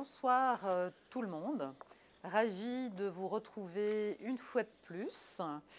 Bonsoir tout le monde. Ravi de vous retrouver une fois de plus.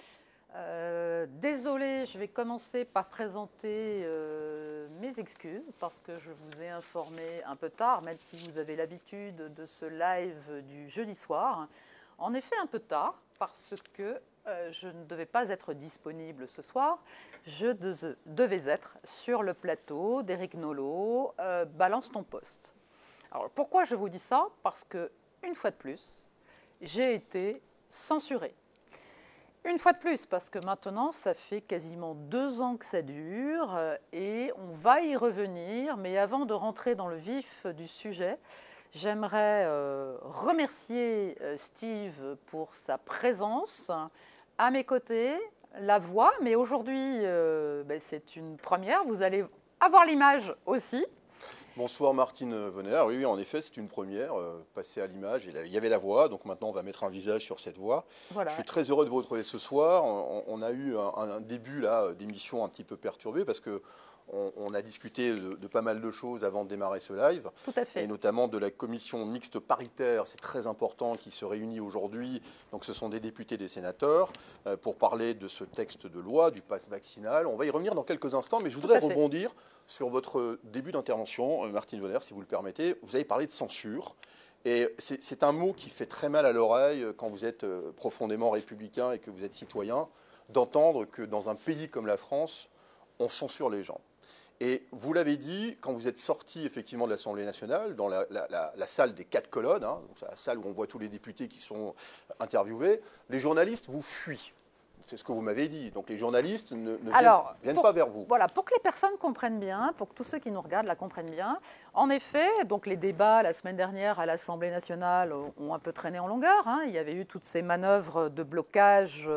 Désolée, je vais commencer par présenter mes excuses parce que je vous ai informé un peu tard, même si vous avez l'habitude de ce live du jeudi soir. En effet, un peu tard parce que je ne devais pas être disponible ce soir. Je devais être sur le plateau d'Éric Nolot, Balance ton poste. Alors, pourquoi je vous dis ça? Parce que, une fois de plus, j'ai été censurée. Une fois de plus, parce que maintenant, ça fait quasiment 2 ans que ça dure et on va y revenir. Mais avant de rentrer dans le vif du sujet, j'aimerais remercier Steve pour sa présence à mes côtés, la voix. Mais aujourd'hui, c'est une première. Vous allez avoir l'image aussi. Bonsoir Martine Vonner. Oui, en effet, c'est une première, passer à l'image. Il y avait la voix, donc maintenant on va mettre un visage sur cette voix. Voilà. Je suis très heureux de vous retrouver ce soir. On a eu un début d'émission un petit peu perturbé parce que on a discuté de pas mal de choses avant de démarrer ce live. Tout à fait. Et notamment de la commission mixte paritaire, c'est très important, qui se réunit aujourd'hui. Donc ce sont des députés, des sénateurs, pour parler de ce texte de loi, du pass vaccinal. On va y revenir dans quelques instants, mais je voudrais rebondir sur votre début d'intervention, Martine Vonner, si vous le permettez. Vous avez parlé de censure. Et c'est un mot qui fait très mal à l'oreille quand vous êtes profondément républicain et que vous êtes citoyen, d'entendre que dans un pays comme la France, on censure les gens. Et vous l'avez dit, quand vous êtes sorti effectivement de l'Assemblée nationale, dans la salle des 4 colonnes, hein, donc c'est la salle où on voit tous les députés qui sont interviewés, les journalistes vous fuient. C'est ce que vous m'avez dit. Donc les journalistes ne viennent pas vers vous. Voilà, pour que les personnes comprennent bien, pour que tous ceux qui nous regardent la comprennent bien, en effet, donc les débats la semaine dernière à l'Assemblée nationale ont un peu traîné en longueur. Hein. Il y avait eu toutes ces manœuvres de blocage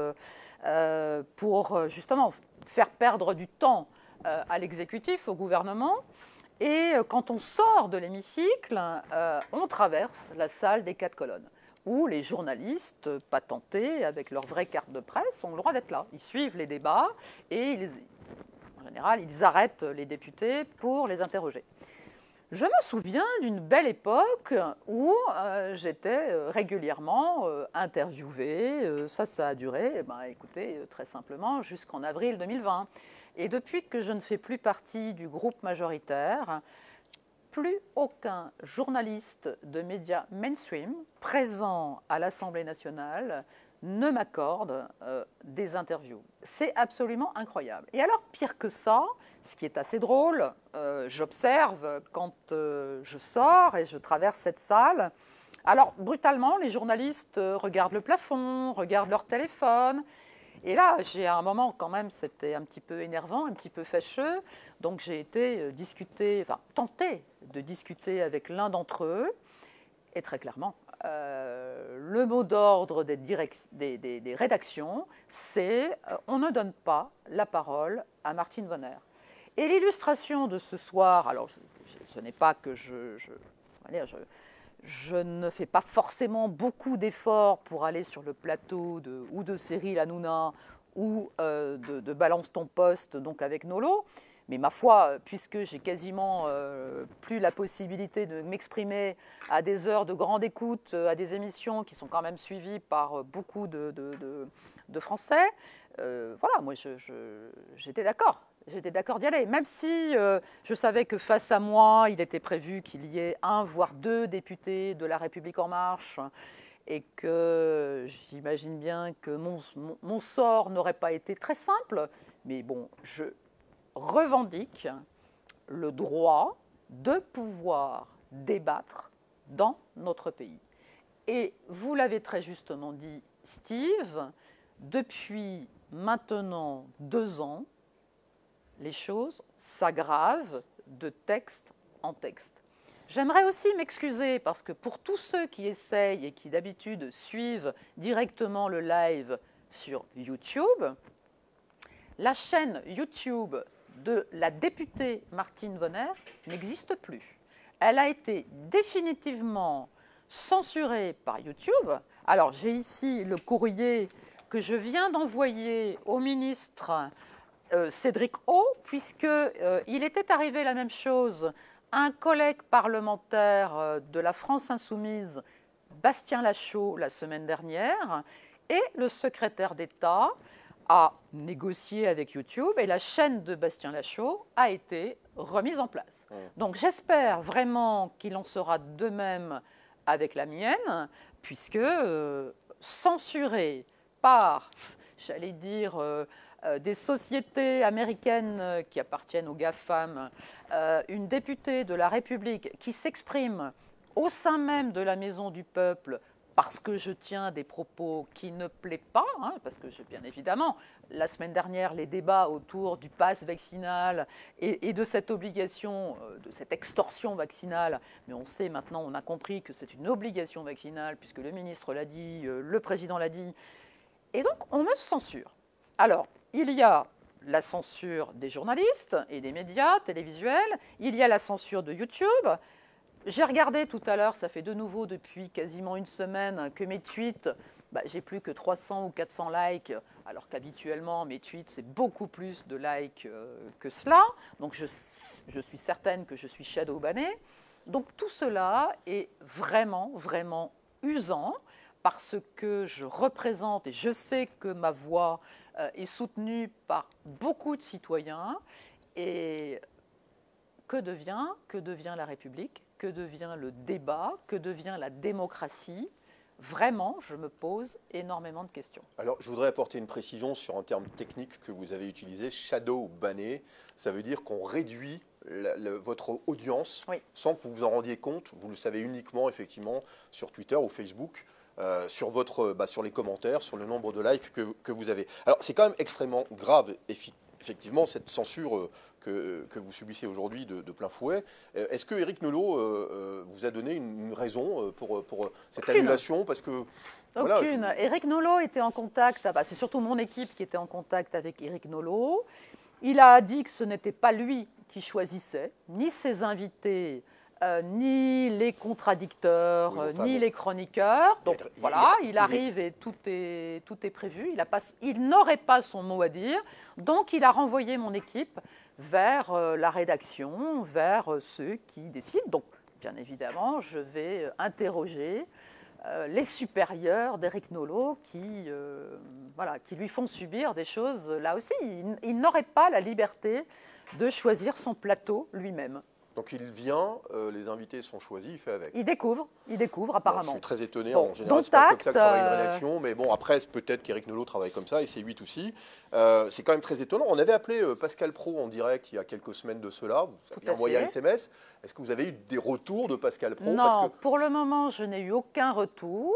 pour justement faire perdre du temps à l'exécutif, au gouvernement. Et quand on sort de l'hémicycle, on traverse la salle des 4 colonnes, où les journalistes patentés, avec leur vraie carte de presse, ont le droit d'être là. Ils suivent les débats et, en général, ils arrêtent les députés pour les interroger. Je me souviens d'une belle époque où j'étais régulièrement interviewée. Ça a duré, écoutez, très simplement, jusqu'en avril 2020. Et depuis que je ne fais plus partie du groupe majoritaire, plus aucun journaliste de médias mainstream présent à l'Assemblée nationale ne m'accorde des interviews. C'est absolument incroyable. Et alors, pire que ça, ce qui est assez drôle, j'observe quand je sors et je traverse cette salle. Alors, brutalement, les journalistes regardent le plafond, regardent leur téléphone. Et là, j'ai à un moment, quand même, c'était un petit peu énervant, un petit peu fâcheux. Donc, j'ai été tenté de discuter avec l'un d'entre eux. Et très clairement, le mot d'ordre des rédactions, c'est on ne donne pas la parole à Martine Vonner. Et l'illustration de ce soir, alors ce n'est pas que je ne fais pas forcément beaucoup d'efforts pour aller sur le plateau ou de Cyril Hanouna ou de Balance ton poste, donc avec Nolot. Mais ma foi, puisque j'ai quasiment plus la possibilité de m'exprimer à des heures de grande écoute, à des émissions qui sont quand même suivies par beaucoup de Français, voilà, moi j'étais d'accord. J'étais d'accord d'y aller, même si je savais que face à moi, il était prévu qu'il y ait 1 voire 2 députés de La République En Marche et que j'imagine bien que mon sort n'aurait pas été très simple. Mais bon, je revendique le droit de pouvoir débattre dans notre pays. Et vous l'avez très justement dit, Steve, depuis maintenant 2 ans, les choses s'aggravent de texte en texte. J'aimerais aussi m'excuser parce que pour tous ceux qui essayent et qui d'habitude suivent directement le live sur YouTube, la chaîne YouTube de la députée Martine Vonner n'existe plus. Elle a été définitivement censurée par YouTube. Alors j'ai ici le courrier que je viens d'envoyer au ministre Cédric O, puisqu'il était arrivé la même chose un collègue parlementaire de la France insoumise, Bastien Lachaud, la semaine dernière, et le secrétaire d'État a négocié avec YouTube et la chaîne de Bastien Lachaud a été remise en place. Donc j'espère vraiment qu'il en sera de même avec la mienne, puisque censuré par, j'allais dire, des sociétés américaines qui appartiennent aux GAFAM, une députée de la République qui s'exprime au sein même de la Maison du Peuple parce que je tiens des propos qui ne plaisent pas, hein, parce que bien évidemment, la semaine dernière, les débats autour du pass vaccinal et de cette obligation, de cette extorsion vaccinale, mais on sait maintenant, on a compris que c'est une obligation vaccinale, puisque le ministre l'a dit, le président l'a dit, et donc on me censure. Alors, il y a la censure des journalistes et des médias télévisuels, il y a la censure de YouTube. J'ai regardé tout à l'heure, ça fait de nouveau depuis quasiment une semaine que mes tweets, j'ai plus que 300 ou 400 likes, alors qu'habituellement mes tweets c'est beaucoup plus de likes que cela. Donc je suis certaine que je suis shadow banné. Donc tout cela est vraiment, vraiment usant parce que je représente et je sais que ma voix est soutenue par beaucoup de citoyens. Et que devient la République? Que devient le débat? Que devient la démocratie? Vraiment, je me pose énormément de questions. Alors, je voudrais apporter une précision sur un terme technique que vous avez utilisé, shadow banné. Ça veut dire qu'on réduit votre audience sans que vous vous en rendiez compte. Vous le savez uniquement, effectivement, sur Twitter ou Facebook, sur les commentaires, sur le nombre de likes que vous avez. Alors, c'est quand même extrêmement grave, effectivement, cette censure que vous subissez aujourd'hui de plein fouet. Est-ce que Éric Nolot vous a donné une raison pour cette annulation? Parce que, aucune. Éric Nolot était en contact, c'est surtout mon équipe qui était en contact avec Éric Nolot. Il a dit que ce n'était pas lui qui choisissait, ni ses invités, ni les contradicteurs, ni les chroniqueurs. Donc voilà, il arrive et tout est prévu. Il n'aurait pas son mot à dire. Donc il a renvoyé mon équipe vers la rédaction, vers ceux qui décident. Donc bien évidemment, je vais interroger les supérieurs d'Éric Nolot qui lui font subir des choses là aussi. Il n'aurait pas la liberté de choisir son plateau lui-même. Donc il vient, les invités sont choisis, il fait avec. Il découvre apparemment. Je suis très étonné, en général c'est pas comme ça que travaille une rédaction, mais bon après peut-être qu'Éric Nolot travaille comme ça et c'est 8 aussi. C'est quand même très étonnant. On avait appelé Pascal Praud en direct il y a quelques semaines de cela, vous avez envoyé un SMS. Est-ce que vous avez eu des retours de Pascal Praud? Non, pour le moment je n'ai eu aucun retour.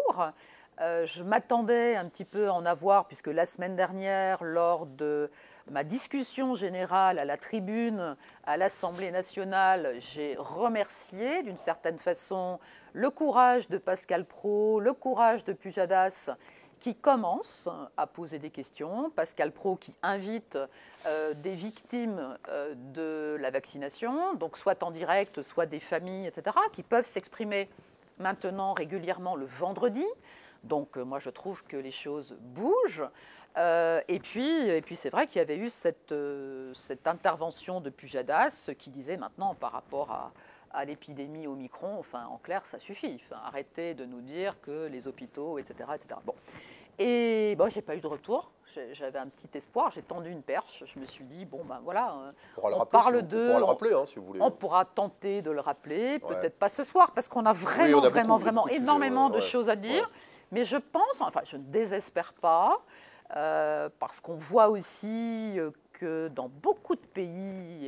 Je m'attendais un petit peu à en avoir puisque la semaine dernière, lors de ma discussion générale à la tribune à l'Assemblée nationale, j'ai remercié d'une certaine façon le courage de Pascal Praud, le courage de Pujadas qui commence à poser des questions. Pascal Praud qui invite des victimes de la vaccination, donc soit en direct, soit des familles, etc., qui peuvent s'exprimer maintenant régulièrement le vendredi. Donc moi je trouve que les choses bougent. Et puis c'est vrai qu'il y avait eu cette intervention de Pujadas qui disait maintenant par rapport à l'épidémie Omicron, enfin en clair ça suffit, arrêtez de nous dire que les hôpitaux, etc. etc. Bon. Et bon, j'ai pas eu de retour, j'avais un petit espoir, j'ai tendu une perche, je me suis dit bon ben voilà, on parle d'eux, on pourra le rappeler si vous voulez. On pourra tenter de le rappeler, peut-être pas ce soir parce qu'on a vraiment énormément de choses à dire, mais je pense, enfin je ne désespère pas. Parce qu'on voit aussi que dans beaucoup de pays,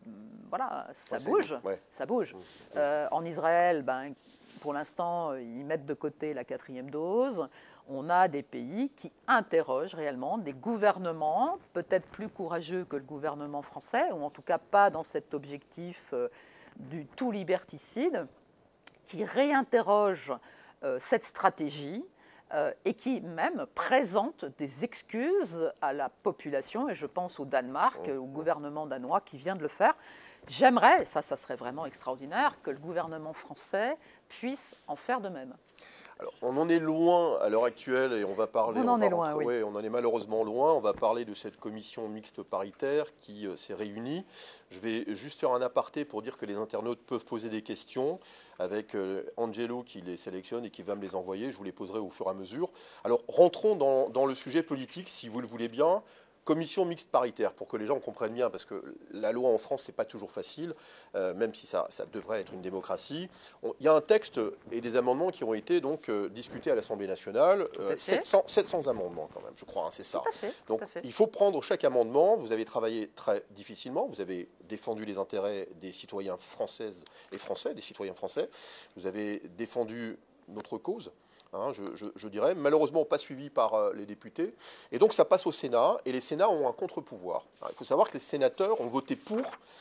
ça bouge. Ça bouge. En Israël, pour l'instant, ils mettent de côté la 4e dose. On a des pays qui interrogent réellement, des gouvernements, peut-être plus courageux que le gouvernement français, ou en tout cas pas dans cet objectif du tout liberticide, qui réinterrogent cette stratégie. Et qui même présente des excuses à la population, et je pense au Danemark, au gouvernement danois qui vient de le faire. J'aimerais, ça serait vraiment extraordinaire, que le gouvernement français puisse en faire de même. Alors, on en est loin à l'heure actuelle et on va parler. On en est loin, oui. Ouais, on en est malheureusement loin. On va parler de cette commission mixte paritaire qui s'est réunie. Je vais juste faire un aparté pour dire que les internautes peuvent poser des questions avec Angelo qui les sélectionne et qui va me les envoyer. Je vous les poserai au fur et à mesure. Alors, rentrons dans le sujet politique, si vous le voulez bien. Commission mixte paritaire, pour que les gens comprennent bien, parce que la loi en France, c'est pas toujours facile, même si ça devrait être une démocratie. Il y a un texte et des amendements qui ont été donc discutés à l'Assemblée nationale, 700 amendements quand même, je crois, hein, c'est ça. Tout à fait, donc tout à fait. il faut prendre chaque amendement. Vous avez travaillé très difficilement, vous avez défendu les intérêts des citoyens françaises et français, des citoyens français. Vous avez défendu notre cause. Hein, je dirais, malheureusement pas suivi par les députés. Et donc ça passe au Sénat, et les Sénats ont un contre-pouvoir. Il faut savoir que les sénateurs ont voté pour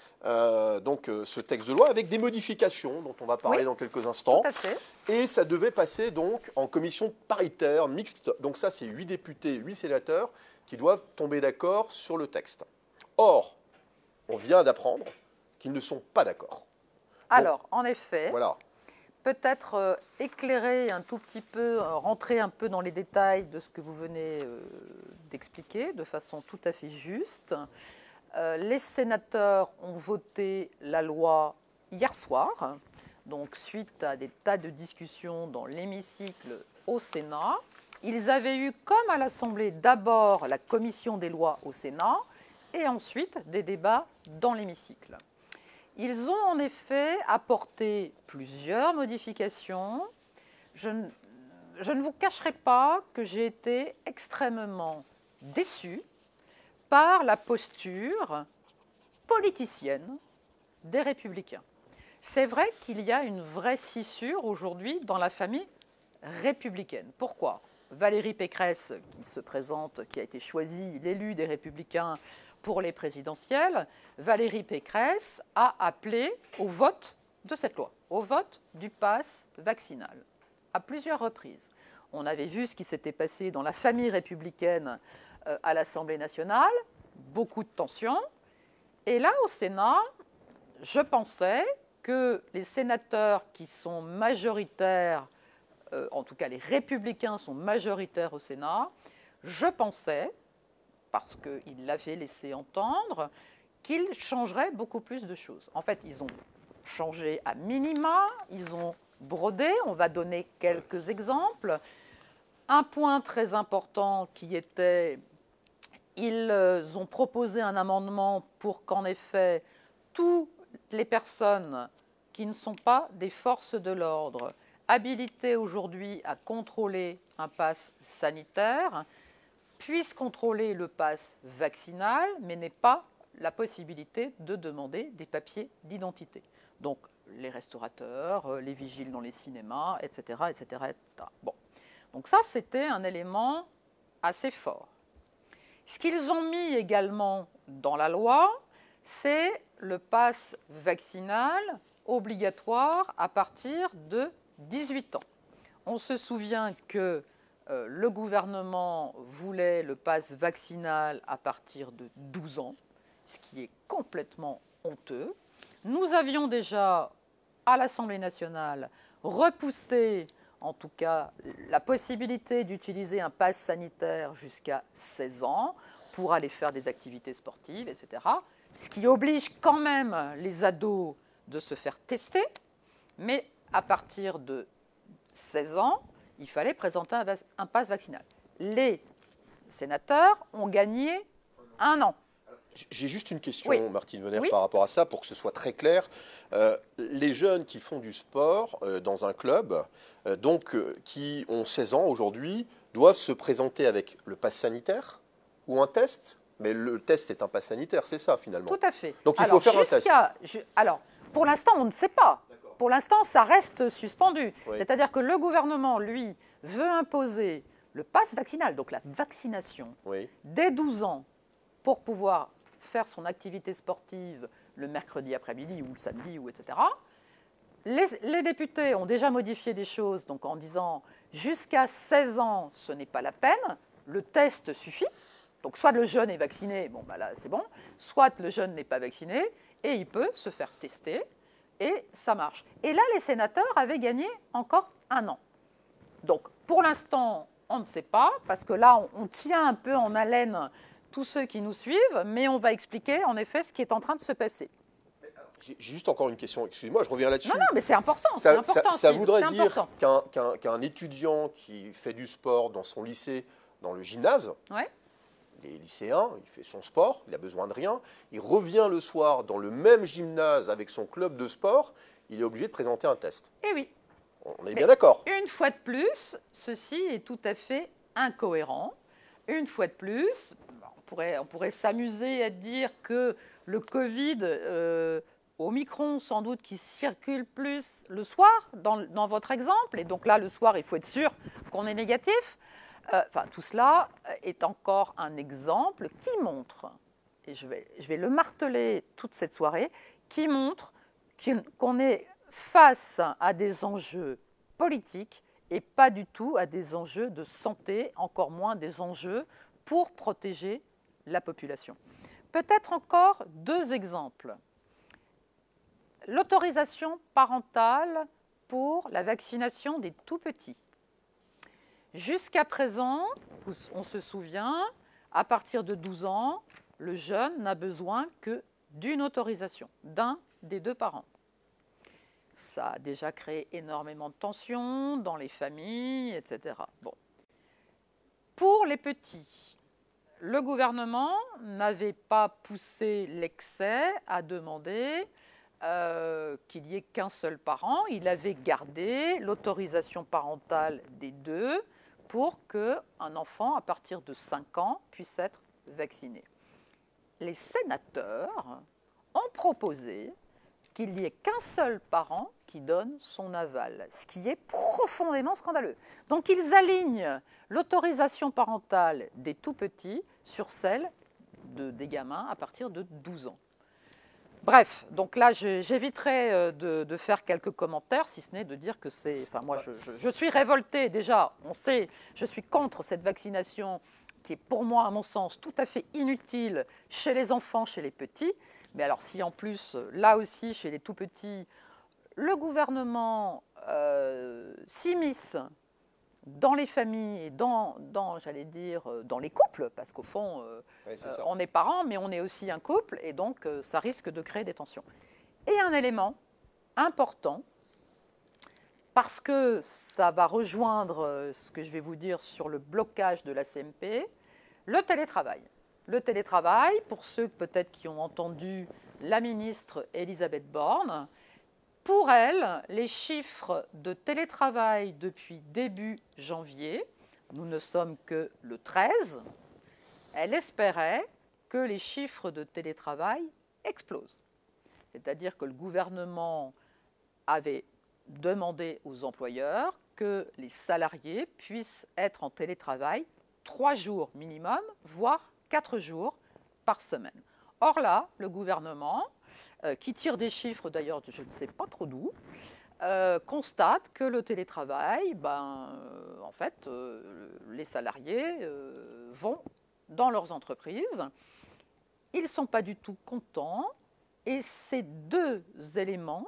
ce texte de loi avec des modifications dont on va parler dans quelques instants. Tout à fait. Et ça devait passer donc en commission paritaire mixte. Donc ça, c'est 8 députés, 8 sénateurs qui doivent tomber d'accord sur le texte. Or, on vient d'apprendre qu'ils ne sont pas d'accord. Alors, en effet... Voilà. Peut-être éclairer un tout petit peu, rentrer un peu dans les détails de ce que vous venez d'expliquer de façon tout à fait juste. Les sénateurs ont voté la loi hier soir, donc suite à des tas de discussions dans l'hémicycle au Sénat. Ils avaient eu, comme à l'Assemblée, d'abord la commission des lois au Sénat et ensuite des débats dans l'hémicycle. Ils ont en effet apporté plusieurs modifications. Je ne vous cacherai pas que j'ai été extrêmement déçue par la posture politicienne des Républicains. C'est vrai qu'il y a une vraie scissure aujourd'hui dans la famille républicaine. Pourquoi ? Valérie Pécresse, qui se présente, qui a été choisie, l'élu des Républicains, pour les présidentielles, Valérie Pécresse a appelé au vote de cette loi, au vote du pass vaccinal, à plusieurs reprises. On avait vu ce qui s'était passé dans la famille républicaine à l'Assemblée nationale, beaucoup de tensions. Et là, au Sénat, je pensais que les sénateurs qui sont majoritaires, en tout cas les républicains sont majoritaires au Sénat, je pensais, parce qu'il l'avait laissé entendre, qu'il changerait beaucoup plus de choses. En fait, ils ont changé à minima, ils ont brodé, on va donner quelques exemples. Un point très important qui était, ils ont proposé un amendement pour qu'en effet, toutes les personnes qui ne sont pas des forces de l'ordre, habilitées aujourd'hui à contrôler un pass sanitaire, puisse contrôler le pass vaccinal, mais n'ait pas la possibilité de demander des papiers d'identité. Donc, les restaurateurs, les vigiles dans les cinémas, etc., etc., etc. Bon. Donc ça, c'était un élément assez fort. Ce qu'ils ont mis également dans la loi, c'est le pass vaccinal obligatoire à partir de 18 ans. On se souvient que le gouvernement voulait le pass vaccinal à partir de 12 ans, ce qui est complètement honteux. Nous avions déjà, à l'Assemblée nationale, repoussé, en tout cas, la possibilité d'utiliser un pass sanitaire jusqu'à 16 ans pour aller faire des activités sportives, etc. Ce qui oblige quand même les ados de se faire tester, mais à partir de 16 ans, il fallait présenter un pass vaccinal. Les sénateurs ont gagné 1 an. J'ai juste une question, oui. Martine Venner, par rapport à ça, pour que ce soit très clair. Les jeunes qui font du sport dans un club, qui ont 16 ans aujourd'hui, doivent se présenter avec le pass sanitaire ou un test. Mais le test, c'est un pass sanitaire, c'est ça finalement. Tout à fait. Donc il faut faire un test. Alors, pour l'instant, on ne sait pas. Pour l'instant, ça reste suspendu. Oui. C'est-à-dire que le gouvernement, lui, veut imposer le pass vaccinal, donc la vaccination, dès 12 ans, pour pouvoir faire son activité sportive le mercredi après-midi ou le samedi, ou etc. Les députés ont déjà modifié des choses, donc en disant jusqu'à 16 ans, ce n'est pas la peine, le test suffit. Donc soit le jeune est vacciné, bon bah là c'est bon, soit le jeune n'est pas vacciné, et il peut se faire tester et ça marche. Et là, les sénateurs avaient gagné encore 1 an. Donc, pour l'instant, on ne sait pas, parce que là, on tient un peu en haleine tous ceux qui nous suivent, mais on va expliquer en effet ce qui est en train de se passer. J'ai juste encore une question, excusez-moi, je reviens là-dessus. Non, mais c'est important. Ça voudrait dire qu'un étudiant qui fait du sport dans son lycée, dans le gymnase, ouais. Les lycéens, il fait son sport, il a besoin de rien, il revient le soir dans le même gymnase avec son club de sport, il est obligé de présenter un test. Eh oui. On est bien d'accord. Une fois de plus, ceci est tout à fait incohérent. Une fois de plus, on pourrait s'amuser à dire que le Covid, Omicron, sans doute, qui circule plus le soir, dans votre exemple, et donc là, le soir, il faut être sûr qu'on est négatif. Tout cela est encore un exemple qui montre, et je vais le marteler toute cette soirée, qui montre qu'on est face à des enjeux politiques et pas du tout à des enjeux de santé, encore moins des enjeux pour protéger la population. Peut-être encore 2 exemples. L'autorisation parentale pour la vaccination des tout-petits. Jusqu'à présent, on se souvient, à partir de 12 ans, le jeune n'a besoin que d'une autorisation, d'un des 2 parents. Ça a déjà créé énormément de tensions dans les familles, etc. Bon. Pour les petits, le gouvernement n'avait pas poussé l'excès à demander qu'il n'y ait qu'un seul parent. Il avait gardé l'autorisation parentale des 2 pour qu'un enfant, à partir de 5 ans, puisse être vacciné. Les sénateurs ont proposé qu'il n'y ait qu'un seul parent qui donne son aval, ce qui est profondément scandaleux. Donc ils alignent l'autorisation parentale des tout-petits sur celle des gamins à partir de 12 ans. Bref, donc là, j'éviterai de faire quelques commentaires, si ce n'est de dire que c'est... Enfin, moi, je suis révoltée, déjà, on sait, je suis contre cette vaccination qui est pour moi, à mon sens, tout à fait inutile chez les enfants, chez les petits. Mais alors, si en plus, là aussi, chez les tout-petits, le gouvernement s'immisce dans les familles et j'allais dire, dans les couples, parce qu'au fond, on est parents, mais on est aussi un couple, et donc ça risque de créer des tensions. Et un élément important, parce que ça va rejoindre ce que je vais vous dire sur le blocage de la CMP, le télétravail. Le télétravail, pour ceux peut-être qui ont entendu la ministre Elisabeth Borne, pour elle, les chiffres de télétravail depuis début janvier, nous ne sommes que le 13, elle espérait que les chiffres de télétravail explosent. C'est-à-dire que le gouvernement avait demandé aux employeurs que les salariés puissent être en télétravail 3 jours minimum, voire 4 jours par semaine. Or là, le gouvernement, qui tire des chiffres d'ailleurs, je ne sais pas trop d'où, constate que le télétravail, en fait, les salariés vont dans leurs entreprises, ils ne sont pas du tout contents, et ces deux éléments,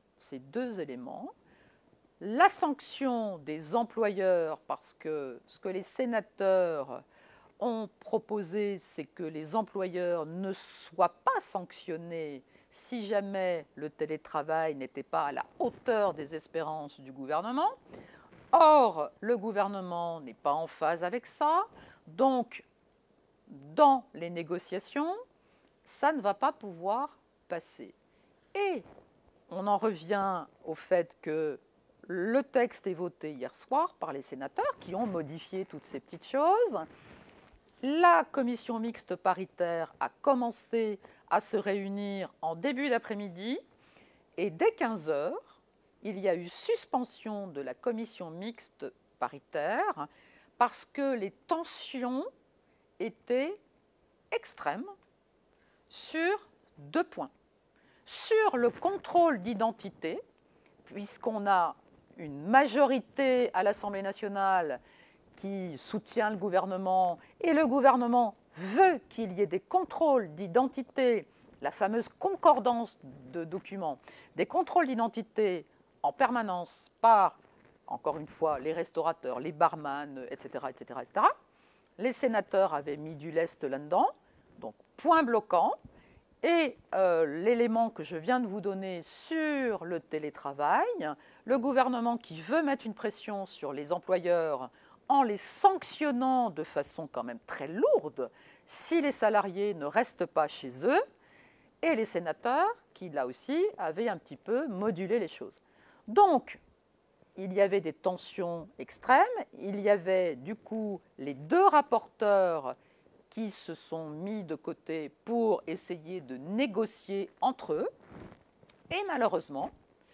la sanction des employeurs, parce que ce que les sénateurs ont proposé, c'est que les employeurs ne soient pas sanctionnés si jamais le télétravail n'était pas à la hauteur des espérances du gouvernement. Or, le gouvernement n'est pas en phase avec ça, donc dans les négociations, ça ne va pas pouvoir passer. Et on en revient au fait que le texte est voté hier soir par les sénateurs qui ont modifié toutes ces petites choses. La commission mixte paritaire a commencé à se réunir en début d'après-midi et dès 15 h, il y a eu suspension de la commission mixte paritaire parce que les tensions étaient extrêmes sur 2 points. Sur le contrôle d'identité, puisqu'on a une majorité à l'Assemblée nationale qui soutient le gouvernement, et le gouvernement veut qu'il y ait des contrôles d'identité la fameuse concordance de documents, des contrôles d'identité en permanence par, encore une fois, les restaurateurs, les barman, etc., etc., etc., les sénateurs avaient mis du lest là-dedans, donc point bloquant. Et l'élément que je viens de vous donner sur le télétravail, le gouvernement qui veut mettre une pression sur les employeurs en les sanctionnant de façon quand même très lourde si les salariés ne restent pas chez eux, et les sénateurs qui, là aussi, avaient un petit peu modulé les choses. Donc, il y avait des tensions extrêmes, il y avait du coup les deux rapporteurs qui se sont mis de côté pour essayer de négocier entre eux. Et malheureusement,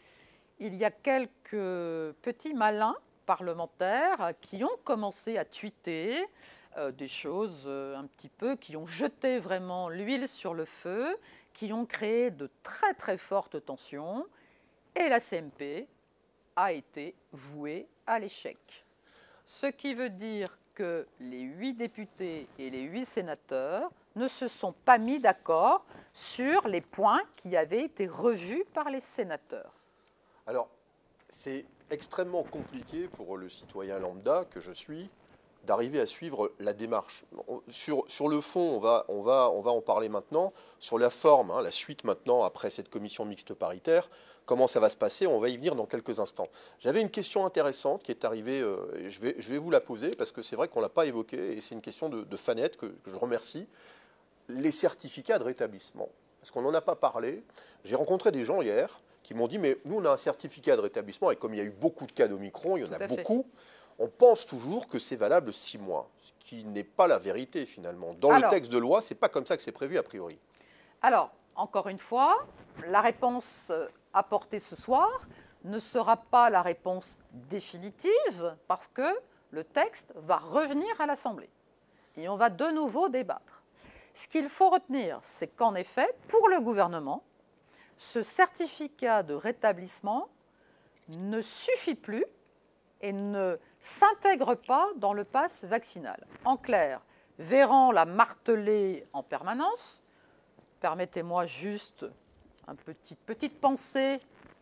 il y a quelques petits malins parlementaires qui ont commencé à tweeter des choses un petit peu, qui ont jeté vraiment l'huile sur le feu, qui ont créé de très très fortes tensions. Et la CMP a été vouée à l'échec. Ce qui veut dire que les 8 députés et les 8 sénateurs ne se sont pas mis d'accord sur les points qui avaient été revus par les sénateurs. Alors, c'est extrêmement compliqué pour le citoyen lambda que je suis d'arriver à suivre la démarche. Sur le fond, on va en parler maintenant. Sur la forme, la suite maintenant, après cette commission mixte paritaire, comment ça va se passer, on va y venir dans quelques instants. J'avais une question intéressante qui est arrivée, je vais vous la poser, parce que c'est vrai qu'on ne l'a pas évoquée, et c'est une question de Fanette que je remercie. Les certificats de rétablissement, parce qu'on n'en a pas parlé. J'ai rencontré des gens hier qui m'ont dit, mais nous, on a un certificat de rétablissement, et comme il y a eu beaucoup de cas d'Omicron, il y en a beaucoup, on pense toujours que c'est valable 6 mois, ce qui n'est pas la vérité finalement. Dans le texte de loi, ce n'est pas comme ça que c'est prévu a priori. Alors, encore une fois, la réponse apportée ce soir ne sera pas la réponse définitive parce que le texte va revenir à l'Assemblée et on va de nouveau débattre. Ce qu'il faut retenir, c'est qu'en effet, pour le gouvernement, ce certificat de rétablissement ne suffit plus et ne s'intègre pas dans le pass vaccinal. En clair, Véran l'a martelé en permanence. Permettez-moi juste une petite pensée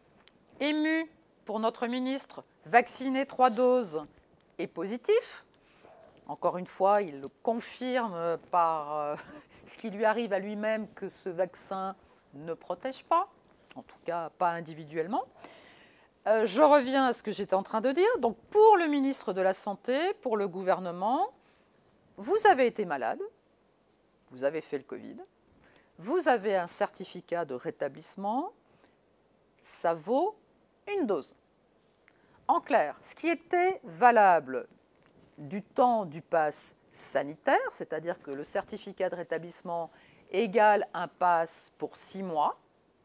émue pour notre ministre, vacciné 3 doses et positif. Encore une fois, il le confirme par ce qui lui arrive à lui-même que ce vaccin ne protège pas, en tout cas pas individuellement. Je reviens à ce que j'étais en train de dire. Donc, pour le ministre de la Santé, pour le gouvernement, vous avez été malade, vous avez fait le Covid, vous avez un certificat de rétablissement, ça vaut une dose. En clair, ce qui était valable du temps du pass sanitaire, c'est-à-dire que le certificat de rétablissement égale un pass pour 6 mois,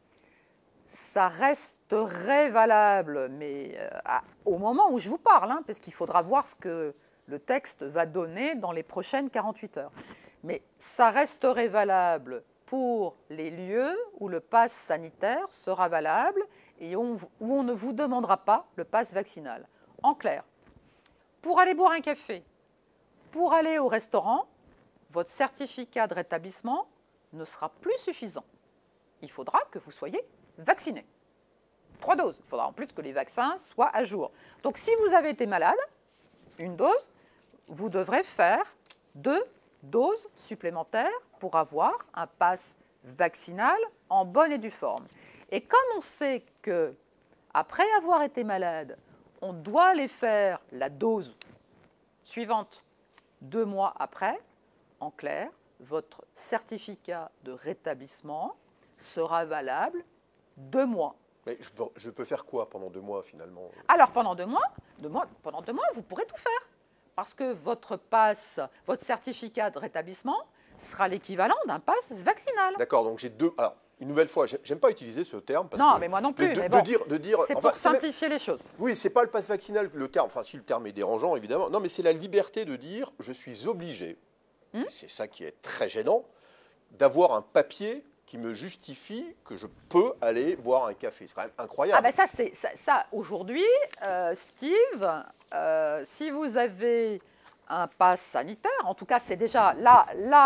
ça resterait valable, mais au moment où je vous parle, parce qu'il faudra voir ce que le texte va donner dans les prochaines 48 heures. Mais ça resterait valable pour les lieux où le pass sanitaire sera valable et où on ne vous demandera pas le pass vaccinal. En clair, pour aller boire un café, pour aller au restaurant, votre certificat de rétablissement ne sera plus suffisant. Il faudra que vous soyez vacciné. 3 doses. Il faudra en plus que les vaccins soient à jour. Donc si vous avez été malade, une dose, vous devrez faire 2 doses supplémentaires pour avoir un pass vaccinal en bonne et due forme. Et comme on sait qu'après avoir été malade, on doit aller faire la dose suivante 2 mois après, en clair, votre certificat de rétablissement sera valable 2 mois. Mais je peux faire quoi pendant 2 mois finalement? Alors pendant 2 mois, vous pourrez tout faire. Parce que votre certificat de rétablissement sera l'équivalent d'un pass vaccinal. D'accord, donc j'ai 2... Alors, une nouvelle fois, j'aime pas utiliser ce terme. Parce non, que, mais moi non plus. de dire, c'est pour simplifier les choses. Oui, c'est pas le pass vaccinal, le terme. Enfin, si le terme est dérangeant, évidemment. Non, mais c'est la liberté de dire, je suis obligé, c'est ça qui est très gênant, d'avoir un papier qui me justifie que je peux aller boire un café. C'est quand même incroyable. Ah ben ça aujourd'hui, Steve, si vous avez un pass sanitaire, en tout cas c'est déjà là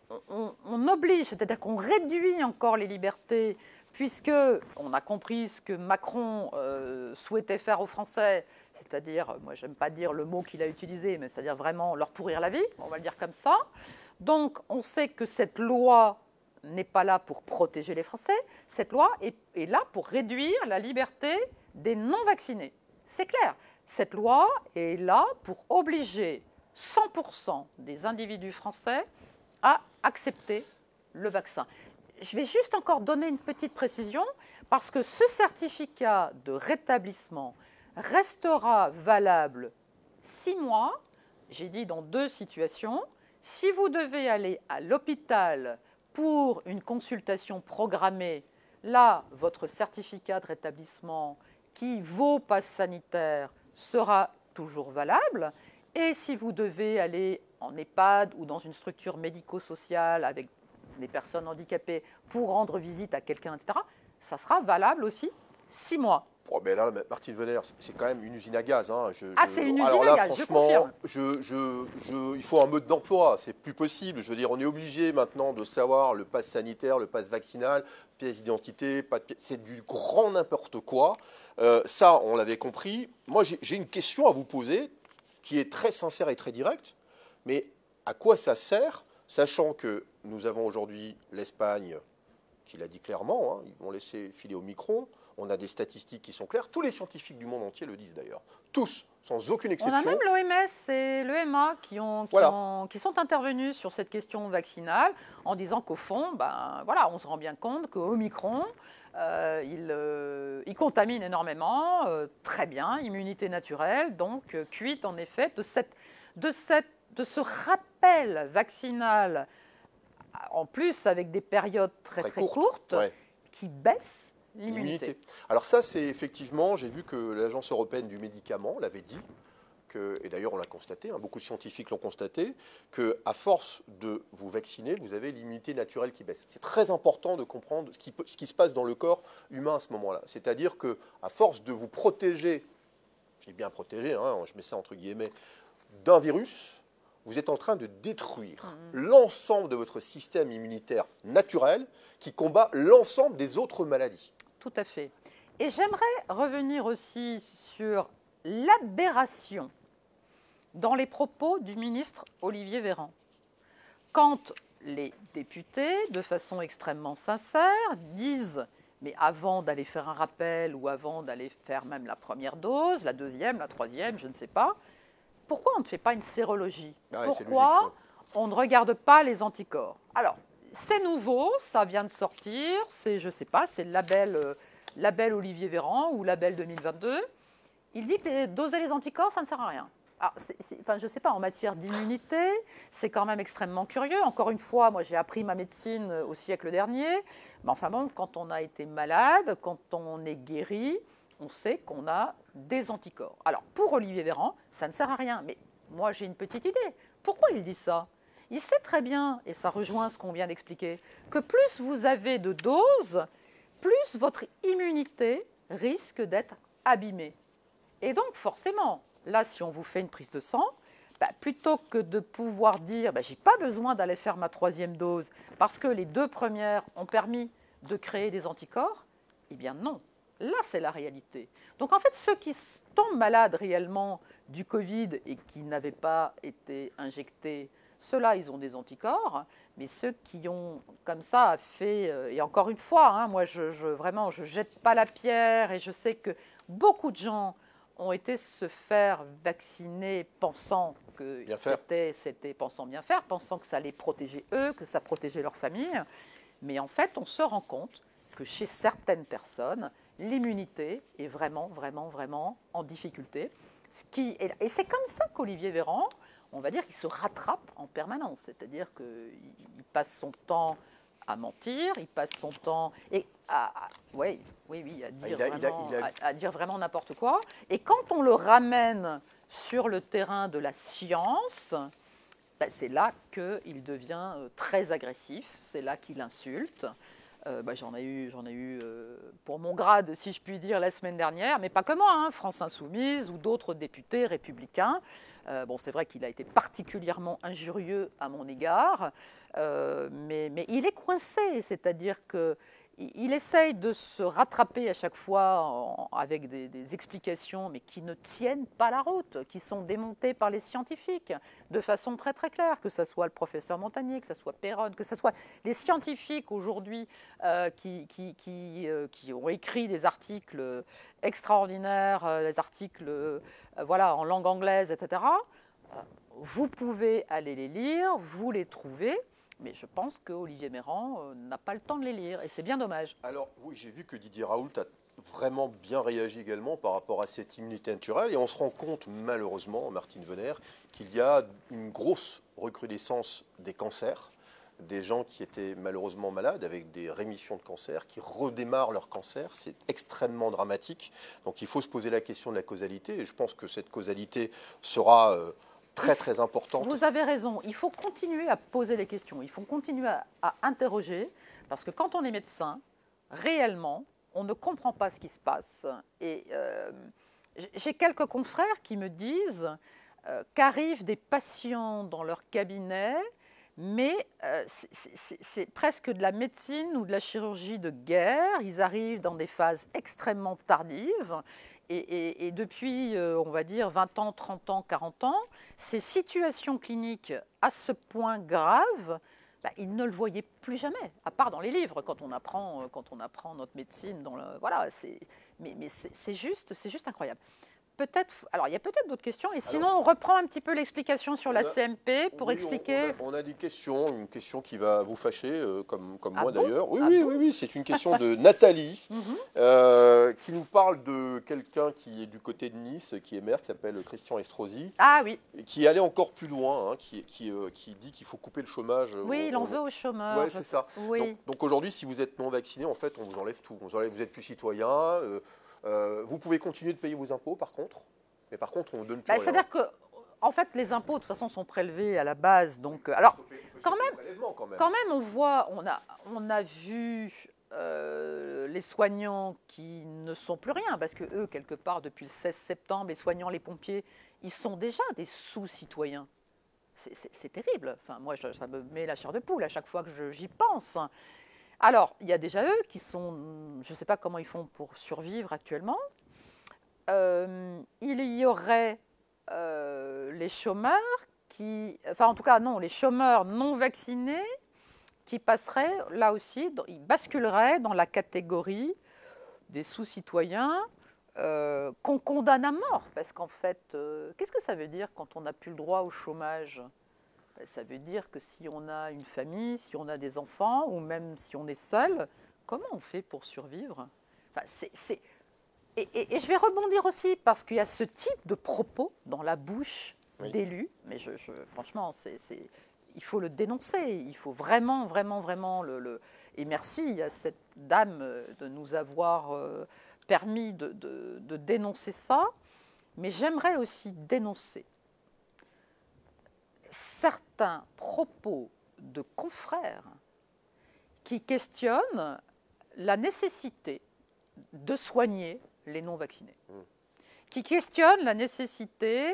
on oblige, c'est-à-dire qu'on réduit encore les libertés, puisque on a compris ce que Macron souhaitait faire aux Français, c'est-à-dire, moi j'aime pas dire le mot qu'il a utilisé, mais c'est-à-dire vraiment leur pourrir la vie, on va le dire comme ça. Donc on sait que cette loi n'est pas là pour protéger les Français, cette loi est là pour réduire la liberté des non-vaccinés. C'est clair, cette loi est là pour obliger 100% des individus français à accepter le vaccin. Je vais juste encore donner une petite précision, parce que ce certificat de rétablissement restera valable 6 mois, j'ai dit dans 2 situations. Si vous devez aller à l'hôpital pour une consultation programmée, là, votre certificat de rétablissement qui vaut passe sanitaire sera toujours valable. Et si vous devez aller en EHPAD ou dans une structure médico-sociale avec des personnes handicapées pour rendre visite à quelqu'un, etc., ça sera valable aussi 6 mois. Bon, mais là, Martine Venner, c'est quand même une usine à gaz. Hein. C'est une usine alors à là, gaz, franchement, il faut un mode d'emploi. C'est plus possible. Je veux dire, on est obligé maintenant de savoir le pass sanitaire, le pass vaccinal, pièce d'identité. C'est du grand n'importe quoi. Ça, on l'avait compris. Moi, j'ai une question à vous poser qui est très sincère et très directe. Mais à quoi ça sert, sachant que nous avons aujourd'hui l'Espagne, qui l'a dit clairement, hein, ils vont laisser filer au Micron. On a des statistiques qui sont claires. Tous les scientifiques du monde entier le disent d'ailleurs. Tous, sans aucune exception. On a même l'OMS et l'EMA qui sont intervenus sur cette question vaccinale en disant qu'au fond, voilà, on se rend bien compte qu'Omicron, il contamine énormément, très bien, immunité naturelle, donc cuite en effet de ce rappel vaccinal, en plus avec des périodes très courtes, ouais, qui baissent l'immunité. Alors ça, c'est effectivement, j'ai vu que l'Agence européenne du médicament l'avait dit, et d'ailleurs on l'a constaté, hein, beaucoup de scientifiques l'ont constaté, qu'à force de vous vacciner, vous avez l'immunité naturelle qui baisse. C'est très important de comprendre ce qui se passe dans le corps humain à ce moment-là. C'est-à-dire qu'à force de vous protéger, je dis bien protéger, hein, je mets ça entre guillemets, d'un virus, vous êtes en train de détruire l'ensemble de votre système immunitaire naturel qui combat l'ensemble des autres maladies. Tout à fait. Et j'aimerais revenir aussi sur l'aberration dans les propos du ministre Olivier Véran. Quand les députés, de façon extrêmement sincère, disent « mais avant d'aller faire un rappel ou avant d'aller faire même la première dose, la deuxième, la troisième, je ne sais pas, pourquoi on ne fait pas une sérologie ? Pourquoi on ne regarde pas les anticorps ?» Alors, c'est nouveau, ça vient de sortir, c'est, je ne sais pas, c'est le label Olivier Véran ou label 2022. Il dit que doser les anticorps, ça ne sert à rien. Alors, je ne sais pas, en matière d'immunité, c'est quand même extrêmement curieux. Encore une fois, moi j'ai appris ma médecine au siècle dernier. Mais enfin bon, quand on a été malade, quand on est guéri, on sait qu'on a des anticorps. Alors, pour Olivier Véran, ça ne sert à rien. Mais moi, j'ai une petite idée. Pourquoi il dit ça ? Il sait très bien, et ça rejoint ce qu'on vient d'expliquer, que plus vous avez de doses, plus votre immunité risque d'être abîmée. Et donc, forcément, là, si on vous fait une prise de sang, plutôt que de pouvoir dire « j'ai pas besoin d'aller faire ma troisième dose parce que les 2 premières ont permis de créer des anticorps », eh bien non. Là, c'est la réalité. Donc, en fait, ceux qui tombent malades réellement du Covid et qui n'avaient pas été injectés, ceux-là, ils ont des anticorps. Mais ceux qui ont, comme ça, fait... et encore une fois, hein, moi, vraiment, je ne jette pas la pierre et je sais que beaucoup de gens ont été se faire vacciner pensant que c'était pensant bien faire, pensant que ça allait protéger eux, que ça protégeait leur famille. Mais en fait, on se rend compte que chez certaines personnes, l'immunité est vraiment, vraiment, vraiment en difficulté. Et c'est comme ça qu'Olivier Véran, on va dire qu'il se rattrape en permanence. C'est-à-dire qu'il passe son temps à mentir, il passe son temps à dire vraiment n'importe quoi. Et quand on le ramène sur le terrain de la science, c'est là qu'il devient très agressif, c'est là qu'il insulte. J'en ai eu pour mon grade, si je puis dire, la semaine dernière, mais pas que moi, hein, France Insoumise ou d'autres députés républicains. Bon, c'est vrai qu'il a été particulièrement injurieux à mon égard, mais il est coincé, c'est-à-dire qu'il essaye de se rattraper à chaque fois avec des explications, mais qui ne tiennent pas la route, qui sont démontées par les scientifiques de façon très très claire, que ce soit le professeur Montagnier, que ce soit Perron, que ce soit les scientifiques aujourd'hui qui ont écrit des articles extraordinaires, des articles voilà, en langue anglaise, etc. Vous pouvez aller les lire, vous les trouvez. Mais je pense qu'Olivier Véran n'a pas le temps de les lire, et c'est bien dommage. Alors oui, j'ai vu que Didier Raoult a vraiment bien réagi également par rapport à cette immunité naturelle, et on se rend compte malheureusement, Martine Venner, qu'il y a une grosse recrudescence des cancers, des gens qui étaient malheureusement malades avec des rémissions de cancer, qui redémarrent leur cancer, c'est extrêmement dramatique. Donc il faut se poser la question de la causalité, et je pense que cette causalité sera très très importante. Vous avez raison, il faut continuer à poser les questions, il faut continuer à interroger, parce que quand on est médecin, réellement, on ne comprend pas ce qui se passe. Et j'ai quelques confrères qui me disent qu'arrivent des patients dans leur cabinet, mais c'est presque de la médecine ou de la chirurgie de guerre. Ils arrivent dans des phases extrêmement tardives. Et depuis, on va dire, 20 ans, 30 ans, 40 ans, ces situations cliniques à ce point graves, ils ne le voyaient plus jamais, à part dans les livres, quand on apprend notre médecine. Voilà, mais c'est juste incroyable. Alors, il y a peut-être d'autres questions. Et sinon, on reprend un petit peu l'explication sur la CMP pour expliquer. On a des questions, une question qui va vous fâcher, comme moi bon d'ailleurs. Oui, c'est une question de Nathalie, qui nous parle de quelqu'un qui est du côté de Nice, qui est maire, qui s'appelle Christian Estrosi. Ah oui. Qui allait encore plus loin, hein, qui dit qu'il faut couper le chômage. Oui, il en veut aux chômeurs. Oui, c'est ça. Oui. Donc aujourd'hui, si vous êtes non vacciné, en fait, on vous enlève tout. Vous n'êtes plus citoyen. Vous pouvez continuer de payer vos impôts, par contre. Mais par contre, on ne donne plus rien. C'est-à-dire que, en fait, les impôts, de toute façon, sont prélevés à la base. Donc, alors, quand même, on a vu les soignants qui ne sont plus rien, parce que eux, quelque part, depuis le 16 septembre, les soignants, les pompiers, ils sont déjà des sous-citoyens. C'est terrible. Enfin, moi, ça me met la chair de poule à chaque fois que j'y pense. Alors, il y a déjà eux qui sont, je ne sais pas comment ils font pour survivre actuellement. Il y aurait les chômeurs en tout cas non, les chômeurs non vaccinés qui passeraient là aussi, ils basculeraient dans la catégorie des sous-citoyens qu'on condamne à mort. Parce qu'en fait, qu'est-ce que ça veut dire quand on n'a plus le droit au chômage ? Ça veut dire que si on a une famille, si on a des enfants, ou même si on est seul, comment on fait pour survivre ? Et je vais rebondir aussi, parce qu'il y a ce type de propos dans la bouche d'élus, mais franchement, il faut le dénoncer, il faut vraiment le... Et merci à cette dame de nous avoir permis de dénoncer ça, mais j'aimerais aussi dénoncer certains propos de confrères qui questionnent la nécessité de soigner les non-vaccinés, qui questionnent la nécessité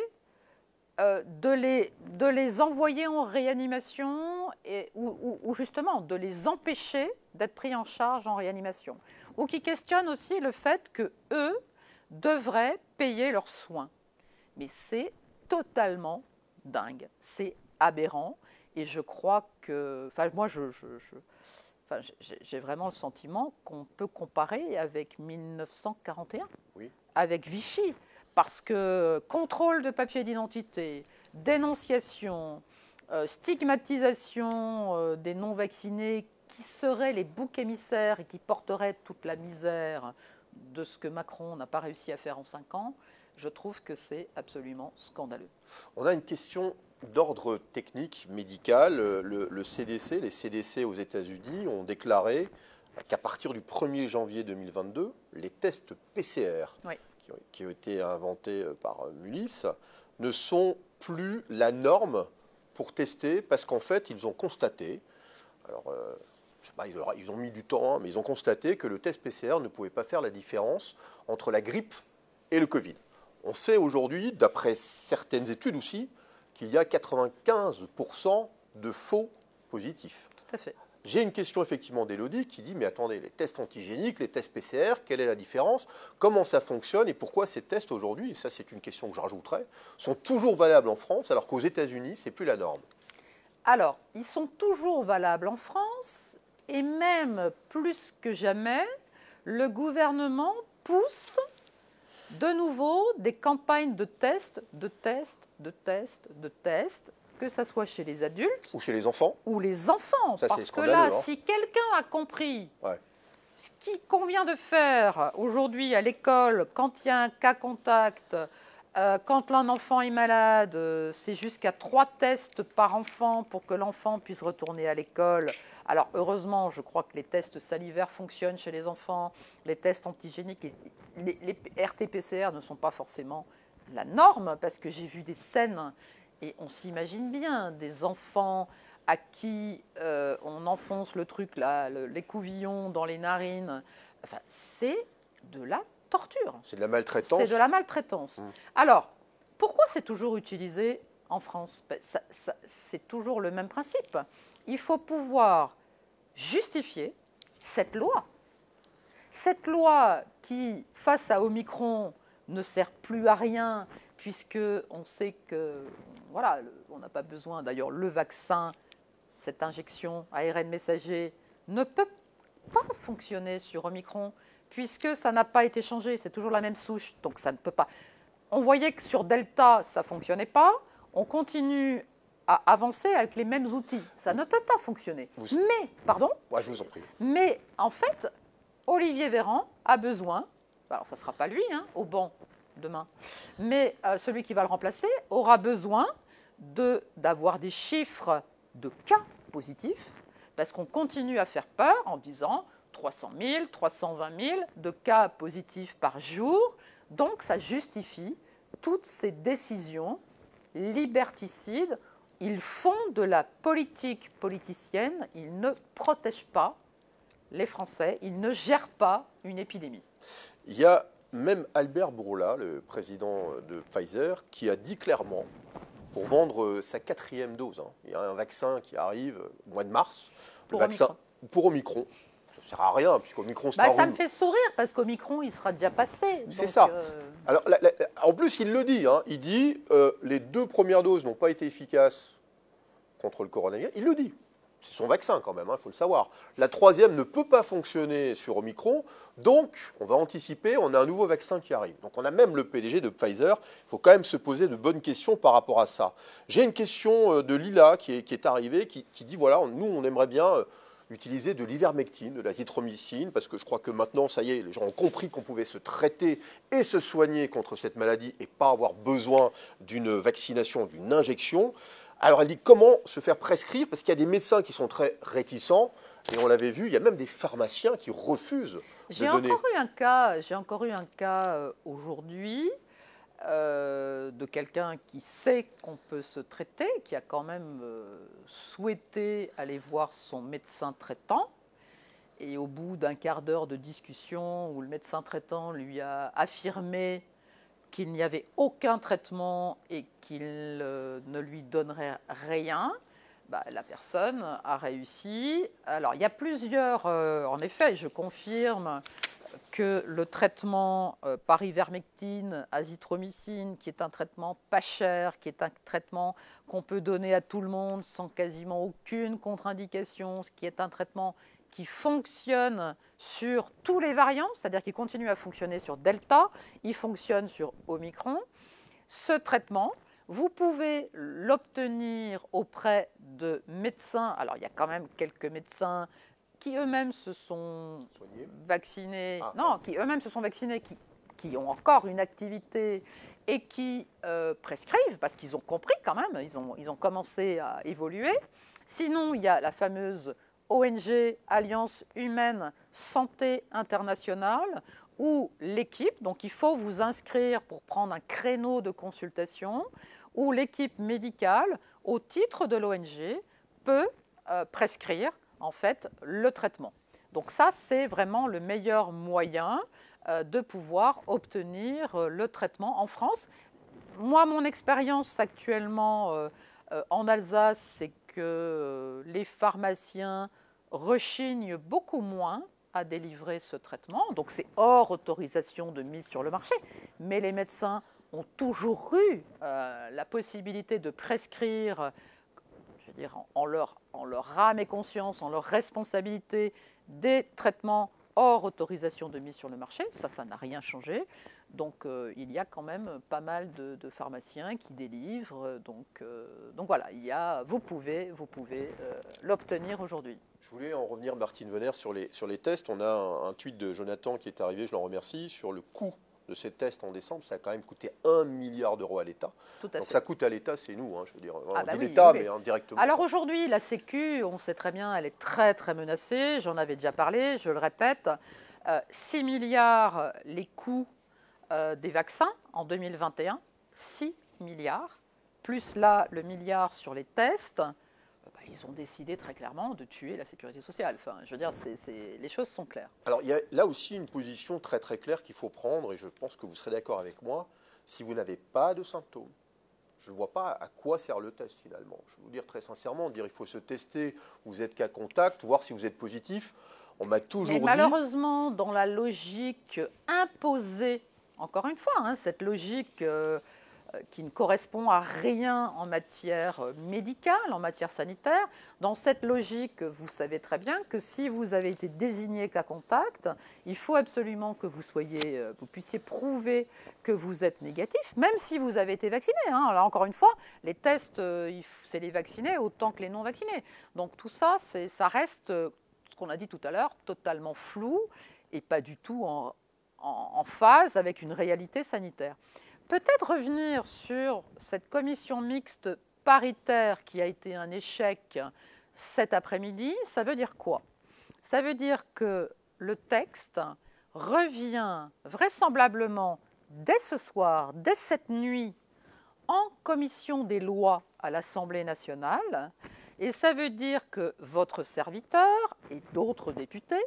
de les envoyer en réanimation ou justement de les empêcher d'être pris en charge en réanimation, ou qui questionnent aussi le fait qu'eux devraient payer leurs soins. Mais c'est totalement dingue, c'est aberrant, et je crois que... Enfin, moi, j'ai vraiment le sentiment qu'on peut comparer avec 1941, avec Vichy, parce que contrôle de papier d'identité, dénonciation, stigmatisation des non-vaccinés qui seraient les boucs émissaires et qui porteraient toute la misère de ce que Macron n'a pas réussi à faire en 5 ans, je trouve que c'est absolument scandaleux. On a une question d'ordre technique, médical. Le CDC, les CDC aux États-Unis ont déclaré qu'à partir du 1er janvier 2022, les tests PCR qui ont été inventés par Mullis ne sont plus la norme pour tester, parce qu'en fait, ils ont constaté, alors je sais pas, ils ont mis du temps, hein, mais ils ont constaté que le test PCR ne pouvait pas faire la différence entre la grippe et le Covid. On sait aujourd'hui, d'après certaines études aussi, qu'il y a 95% de faux positifs. Tout à fait. J'ai une question effectivement d'Élodie qui dit, mais attendez, les tests antigéniques, les tests PCR, quelle est la différence? Comment ça fonctionne et pourquoi ces tests aujourd'hui, et ça c'est une question que je rajouterais, sont toujours valables en France alors qu'aux États-Unis, c'est plus la norme? Alors, ils sont toujours valables en France et même plus que jamais, le gouvernement pousse de nouveau des campagnes de tests, que ce soit chez les adultes Ou chez les enfants? ou les enfants. Ça, parce que là, si quelqu'un a compris ce qu'il convient de faire aujourd'hui à l'école, quand il y a un cas contact, quand un enfant est malade, c'est jusqu'à 3 tests par enfant pour que l'enfant puisse retourner à l'école. Alors heureusement, je crois que les tests salivaires fonctionnent chez les enfants, les tests antigéniques, les RT-PCR ne sont pas forcément la norme, parce que j'ai vu des scènes, et on s'imagine bien, des enfants à qui on enfonce le truc, là, l'écouvillon dans les narines. Enfin, c'est de la torture. C'est de la maltraitance. C'est de la maltraitance. Alors, pourquoi c'est toujours utilisé en France? C'est toujours le même principe. Il faut pouvoir justifier cette loi. Cette loi qui, face à Omicron, ne sert plus à rien, puisque on sait que, voilà, on n'a pas besoin, d'ailleurs, le vaccin, cette injection ARN messager, ne peut pas fonctionner sur Omicron, puisque ça n'a pas été changé, c'est toujours la même souche, donc ça ne peut pas. On voyait que sur Delta, ça ne fonctionnait pas, on continue à avancer avec les mêmes outils, ça ne peut pas fonctionner. Mais, pardon? Ouais, je vous en prie. Mais, en fait, Olivier Véran a besoin, alors ça ne sera pas lui, hein, au banc demain, mais celui qui va le remplacer aura besoin d'avoir des chiffres de cas positifs, parce qu'on continue à faire peur en disant 300 000, 320 000 de cas positifs par jour. Donc, ça justifie toutes ces décisions liberticides. Ils font de la politique politicienne. Ils ne protègent pas les Français. Ils ne gèrent pas une épidémie. Il y a même Albert Bourla, le président de Pfizer, qui a dit clairement, pour vendre sa 4e dose, hein, il y a un vaccin qui arrive au mois de mars, le vaccin pour Omicron. Ça ne sert à rien, puisqu'Omicron, c'est ça me fait sourire, parce qu'Omicron, il sera déjà passé. C'est ça. Alors, en plus, il le dit. Hein, il dit les 2 premières doses n'ont pas été efficaces contre le coronavirus. Il le dit. C'est son vaccin quand même, il faut le savoir. La 3e ne peut pas fonctionner sur Omicron, donc on va anticiper, on a un nouveau vaccin qui arrive. Donc on a même le PDG de Pfizer, il faut quand même se poser de bonnes questions par rapport à ça. J'ai une question de Lila qui est arrivée, qui dit, voilà, nous on aimerait bien utiliser de l'ivermectine, de l'azithromycine, parce que je crois que maintenant, ça y est, les gens ont compris qu'on pouvait se traiter et se soigner contre cette maladie et pas avoir besoin d'une vaccination, d'une injection. Alors elle dit comment se faire prescrire, parce qu'il y a des médecins qui sont très réticents, et on l'avait vu, il y a même des pharmaciens qui refusent de donner. J'ai encore eu un cas aujourd'hui de quelqu'un qui sait qu'on peut se traiter, qui a quand même souhaité aller voir son médecin traitant, et au bout d'un quart d'heure de discussion où le médecin traitant lui a affirmé qu'il n'y avait aucun traitement et qu'il ne lui donnerait rien, la personne a réussi. Alors, il y a plusieurs... en effet, je confirme que le traitement par ivermectine, azithromycine, qui est un traitement pas cher, qui est un traitement qu'on peut donner à tout le monde sans quasiment aucune contre-indication, qui est un traitement qui fonctionne sur tous les variants, c'est-à-dire qui continue à fonctionner sur Delta, il fonctionne sur Omicron. Ce traitement, vous pouvez l'obtenir auprès de médecins. Alors, il y a quand même quelques médecins qui eux-mêmes se sont vaccinés, qui eux-mêmes se sont vaccinés, qui ont encore une activité et qui prescrivent, parce qu'ils ont compris quand même, ils ont commencé à évoluer. Sinon, il y a la fameuse ONG, Alliance Humaine Santé Internationale, où l'équipe, donc il faut vous inscrire pour prendre un créneau de consultation, où l'équipe médicale, au titre de l'ONG, peut prescrire en fait, le traitement. Donc ça, c'est vraiment le meilleur moyen de pouvoir obtenir le traitement en France. Moi, mon expérience actuellement en Alsace, c'est que les pharmaciens rechignent beaucoup moins à délivrer ce traitement. Donc c'est hors autorisation de mise sur le marché. Mais les médecins ont toujours eu la possibilité de prescrire, je veux dire, en leur âme et conscience, en leur responsabilité, des traitements hors autorisation de mise sur le marché. Ça n'a rien changé. Donc il y a quand même pas mal de pharmaciens qui délivrent. Donc voilà, vous pouvez l'obtenir aujourd'hui. Je voulais en revenir, Martine Venner, sur les tests. On a un tweet de Jonathan qui est arrivé, je l'en remercie, sur le coût de ces tests en décembre. Ça a quand même coûté 1 milliard d'euros à l'État. Donc ça coûte à l'État, c'est nous, hein, je veux dire. On dit l'État, mais indirectement. Alors aujourd'hui, la Sécu, on sait très bien, elle est très très menacée. J'en avais déjà parlé, je le répète. 6 milliards les coûts des vaccins en 2021, 6 milliards, plus là le milliard sur les tests. Ils ont décidé très clairement de tuer la sécurité sociale. Enfin, je veux dire, les choses sont claires. Alors, il y a là aussi une position très très claire qu'il faut prendre, et je pense que vous serez d'accord avec moi. Si vous n'avez pas de symptômes, je ne vois pas à quoi sert le test finalement. Je vais vous dire très sincèrement, dire il faut se tester, vous êtes cas contact, voir si vous êtes positif. On m'a toujours dit... Malheureusement, dans la logique imposée, encore une fois, hein, cette logique... qui ne correspond à rien en matière médicale, en matière sanitaire. Dans cette logique, vous savez très bien que si vous avez été désigné cas contact, il faut absolument que vous puissiez prouver que vous êtes négatif, même si vous avez été vacciné. Hein. Là, encore une fois, les tests, c'est les vaccinés autant que les non vaccinés. Donc tout ça, ça reste, ce qu'on a dit tout à l'heure, totalement flou et pas du tout en phase avec une réalité sanitaire. Peut-être revenir sur cette commission mixte paritaire qui a été un échec cet après-midi. Ça veut dire quoi? Ça veut dire que le texte revient vraisemblablement dès ce soir, dès cette nuit, en commission des lois à l'Assemblée nationale. Et ça veut dire que votre serviteur et d'autres députés,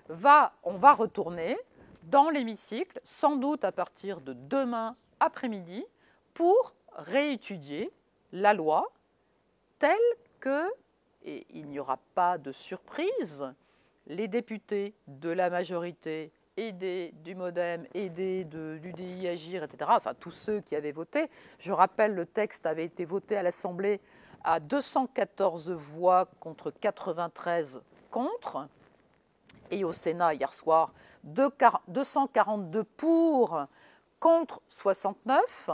on va retourner dans l'hémicycle, sans doute à partir de demain après-midi, pour réétudier la loi telle que, et il n'y aura pas de surprise, les députés de la majorité, aidés du MoDem, aidés de l'UDI Agir, etc., enfin tous ceux qui avaient voté, je rappelle, le texte avait été voté à l'Assemblée à 214 voix contre 93 contre, et au Sénat hier soir, 242 pour, contre 69,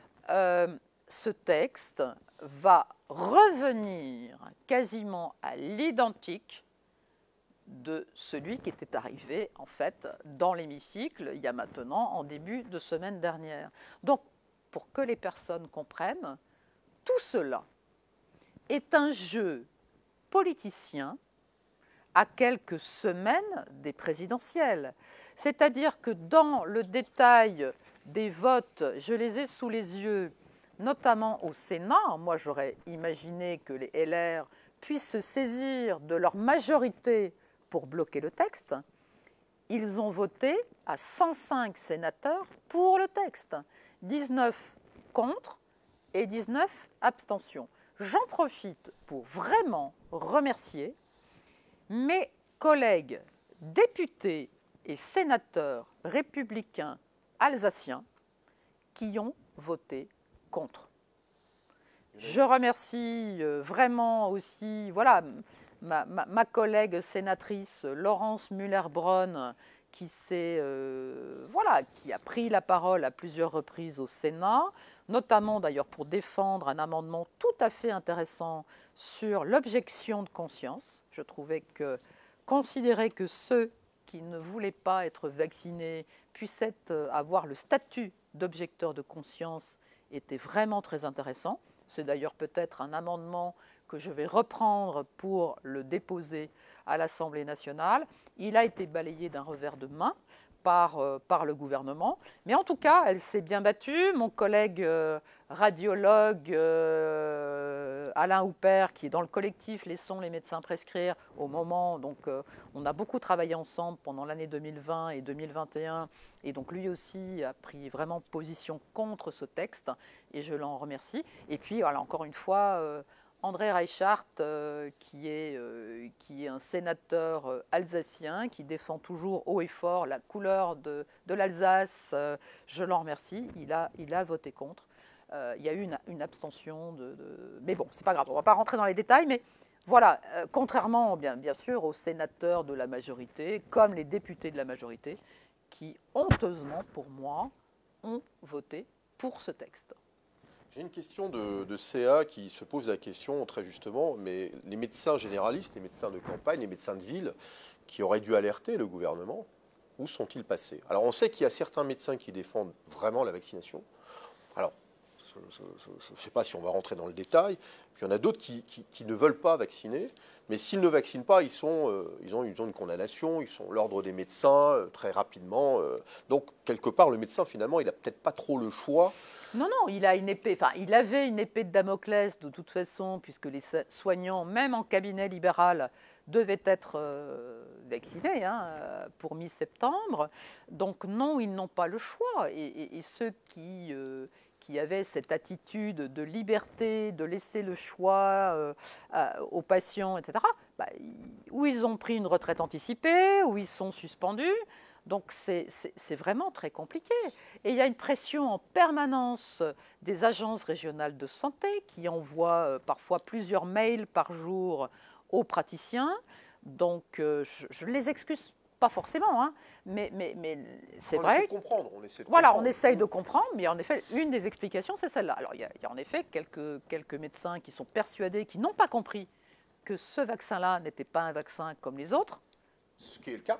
ce texte va revenir quasiment à l'identique de celui qui était arrivé en fait dans l'hémicycle il y a maintenant en début de semaine dernière. Donc, pour que les personnes comprennent, tout cela est un jeu politicien à quelques semaines des présidentielles. C'est-à-dire que dans le détail des votes, je les ai sous les yeux, notamment au Sénat. Moi, j'aurais imaginé que les LR puissent se saisir de leur majorité pour bloquer le texte. Ils ont voté à 105 sénateurs pour le texte, 19 contre et 19 abstentions. J'en profite pour vraiment remercier mes collègues députés et sénateurs républicains alsaciens qui ont voté contre. Je remercie vraiment aussi ma collègue sénatrice Laurence Muller-Bronn qui a pris la parole à plusieurs reprises au Sénat, notamment d'ailleurs pour défendre un amendement tout à fait intéressant sur l'objection de conscience. Je trouvais que considérer que ceux qui ne voulaient pas être vaccinés puissent avoir le statut d'objecteur de conscience était vraiment très intéressant. C'est d'ailleurs peut-être un amendement que je vais reprendre pour le déposer à l'Assemblée nationale. Il a été balayé d'un revers de main par le gouvernement. Mais en tout cas, elle s'est bien battue. Mon collègue radiologue Alain Houpert, qui est dans le collectif Laissons les médecins prescrire, au moment, donc on a beaucoup travaillé ensemble pendant l'année 2020 et 2021, et donc lui aussi a pris vraiment position contre ce texte, et je l'en remercie. Et puis, voilà, encore une fois, André Reichardt, qui est un sénateur alsacien, qui défend toujours haut et fort la couleur de l'Alsace, je l'en remercie, il a voté contre. Il y a eu une abstention mais bon, c'est pas grave, on ne va pas rentrer dans les détails, mais voilà, contrairement bien sûr aux sénateurs de la majorité, comme les députés de la majorité, qui honteusement pour moi ont voté pour ce texte. J'ai une question de CA qui se pose la question très justement, mais les médecins généralistes, les médecins de campagne, les médecins de ville qui auraient dû alerter le gouvernement, où sont-ils passés? Alors on sait qu'il y a certains médecins qui défendent vraiment la vaccination. Alors, je ne sais pas si on va rentrer dans le détail. Puis il y en a d'autres qui ne veulent pas vacciner, mais s'ils ne vaccinent pas, ils ont une condamnation, ils sont l'ordre des médecins très rapidement. Donc quelque part, le médecin finalement, il n'a peut-être pas trop le choix. Non, il a une épée. Enfin, il avait une épée de Damoclès de toute façon, puisque les soignants, même en cabinet libéral, devaient être vaccinés pour mi-septembre. Donc non, ils n'ont pas le choix. Et ceux qui avaient cette attitude de liberté, de laisser le choix aux patients, etc., ou ils ont pris une retraite anticipée, ou ils sont suspendus. Donc c'est vraiment très compliqué. Et il y a une pression en permanence des agences régionales de santé qui envoient parfois plusieurs mails par jour aux praticiens. Donc je ne les excuse pas forcément, mais c'est vrai. On essaie de comprendre. On essaye de comprendre, mais en effet, une des explications, c'est celle-là. Alors il y a en effet quelques médecins qui sont persuadés, qui n'ont pas compris que ce vaccin-là n'était pas un vaccin comme les autres. Ce qui est le cas.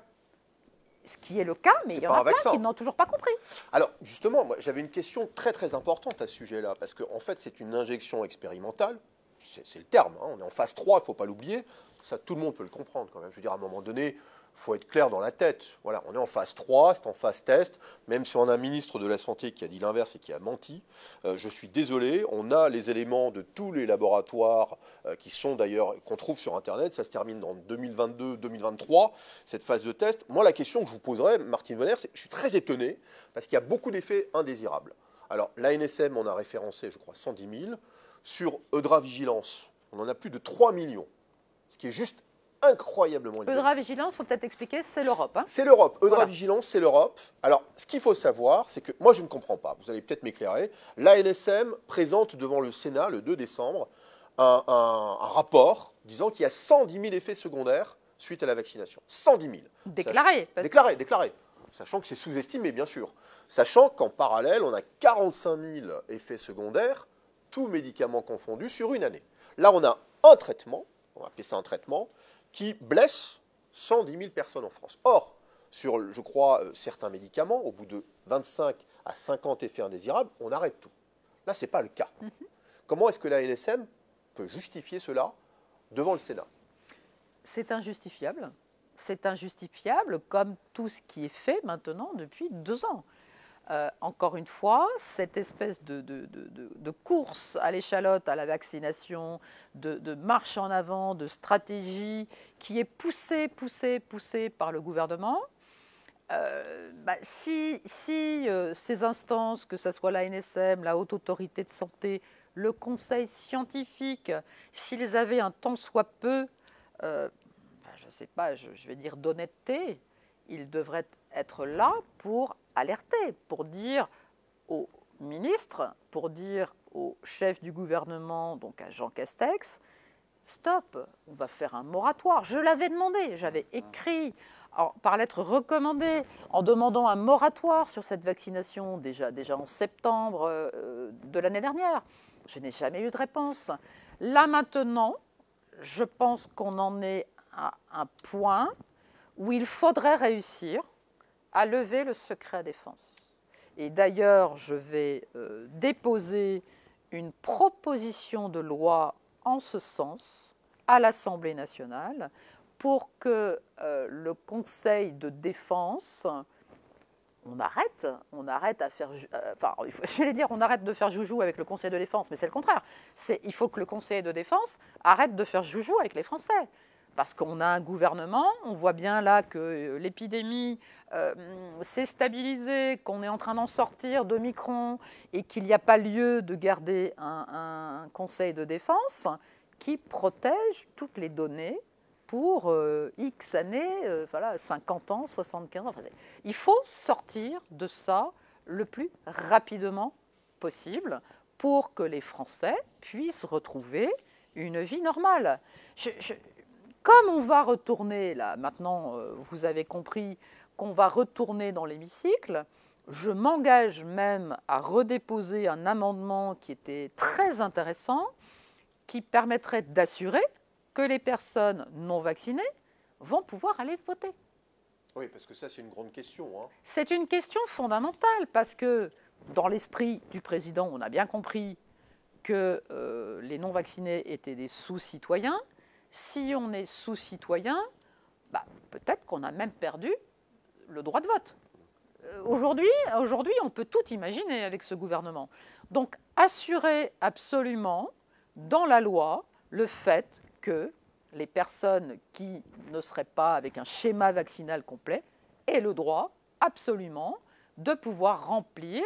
Ce qui est le cas, mais il y en a plein qui n'ont toujours pas compris. Alors, justement, moi, j'avais une question très, très importante à ce sujet-là, parce qu'en fait, c'est une injection expérimentale, c'est le terme, on est en phase 3, il ne faut pas l'oublier, ça, tout le monde peut le comprendre quand même. Je veux dire, à un moment donné, il faut être clair dans la tête. Voilà, on est en phase 3, c'est en phase test, même si on a un ministre de la Santé qui a dit l'inverse et qui a menti. Je suis désolé, on a les éléments de tous les laboratoires qui sont d'ailleurs, qu'on trouve sur Internet, ça se termine en 2022-2023, cette phase de test. Moi, la question que je vous poserais, Martine Vonner, c'est je suis très étonné, parce qu'il y a beaucoup d'effets indésirables. Alors, l'ANSM, on a référencé, je crois, 110 000. Sur EudraVigilance, on en a plus de 3 millions, ce qui est juste incroyablement élevé. EudraVigilance, il faut peut-être expliquer, c'est l'Europe. C'est l'Europe. EudraVigilance, c'est l'Europe. Alors, ce qu'il faut savoir, c'est que moi, je ne comprends pas. Vous allez peut-être m'éclairer. L'ANSM présente devant le Sénat, le 2 décembre, un rapport disant qu'il y a 110 000 effets secondaires suite à la vaccination. 110 000. Déclarés. Déclarés. Sachant que c'est sous-estimé, bien sûr. Sachant qu'en parallèle, on a 45 000 effets secondaires, tous médicaments confondus, sur une année. Là, on a un traitement, on va appeler ça un traitement, qui blesse 110 000 personnes en France. Or, sur, je crois, certains médicaments, au bout de 25 à 50 effets indésirables, on arrête tout. Là, ce n'est pas le cas. Comment est-ce que l'ANSM peut justifier cela devant le Sénat? C'est injustifiable. C'est injustifiable comme tout ce qui est fait maintenant depuis 2 ans. Encore une fois, cette espèce de course à l'échalote, à la vaccination, de marche en avant, de stratégie qui est poussée par le gouvernement. Si ces instances, que ce soit l'ANSM, la Haute Autorité de Santé, le Conseil scientifique, s'ils avaient un tant soit peu, je ne sais pas, je vais dire d'honnêteté, ils devraient être là pour alerter, pour dire aux ministres, pour dire au chef du gouvernement, donc à Jean Castex, stop, on va faire un moratoire. Je l'avais demandé, j'avais écrit par lettre recommandée en demandant un moratoire sur cette vaccination déjà en septembre de l'année dernière. Je n'ai jamais eu de réponse. Là maintenant, je pense qu'on en est à un point où il faudrait réussir à lever le secret défense. Et d'ailleurs, je vais déposer une proposition de loi en ce sens à l'Assemblée nationale pour que le Conseil de défense on arrête à faire, enfin, j'allais dire, on arrête de faire joujou avec le Conseil de défense, mais c'est le contraire. Il faut que le Conseil de défense arrête de faire joujou avec les Français. Parce qu'on a un gouvernement, on voit bien là que l'épidémie s'est stabilisée, qu'on est en train d'en sortir d'Omicron et qu'il n'y a pas lieu de garder un Conseil de défense qui protège toutes les données pour X années, voilà, 50 ans, 75 ans. Enfin, il faut sortir de ça le plus rapidement possible pour que les Français puissent retrouver une vie normale. Comme on va retourner, là, maintenant, vous avez compris qu'on va retourner dans l'hémicycle, je m'engage même à redéposer un amendement qui était très intéressant, qui permettrait d'assurer que les personnes non vaccinées vont pouvoir aller voter. Oui, parce que ça, c'est une grande question. Hein. C'est une question fondamentale, parce que dans l'esprit du président, on a bien compris que les non vaccinés étaient des sous-citoyens. Si on est sous-citoyen, bah, peut-être qu'on a même perdu le droit de vote. Aujourd'hui, on peut tout imaginer avec ce gouvernement. Donc, assurer absolument dans la loi le fait que les personnes qui ne seraient pas avec un schéma vaccinal complet aient le droit absolument de pouvoir remplir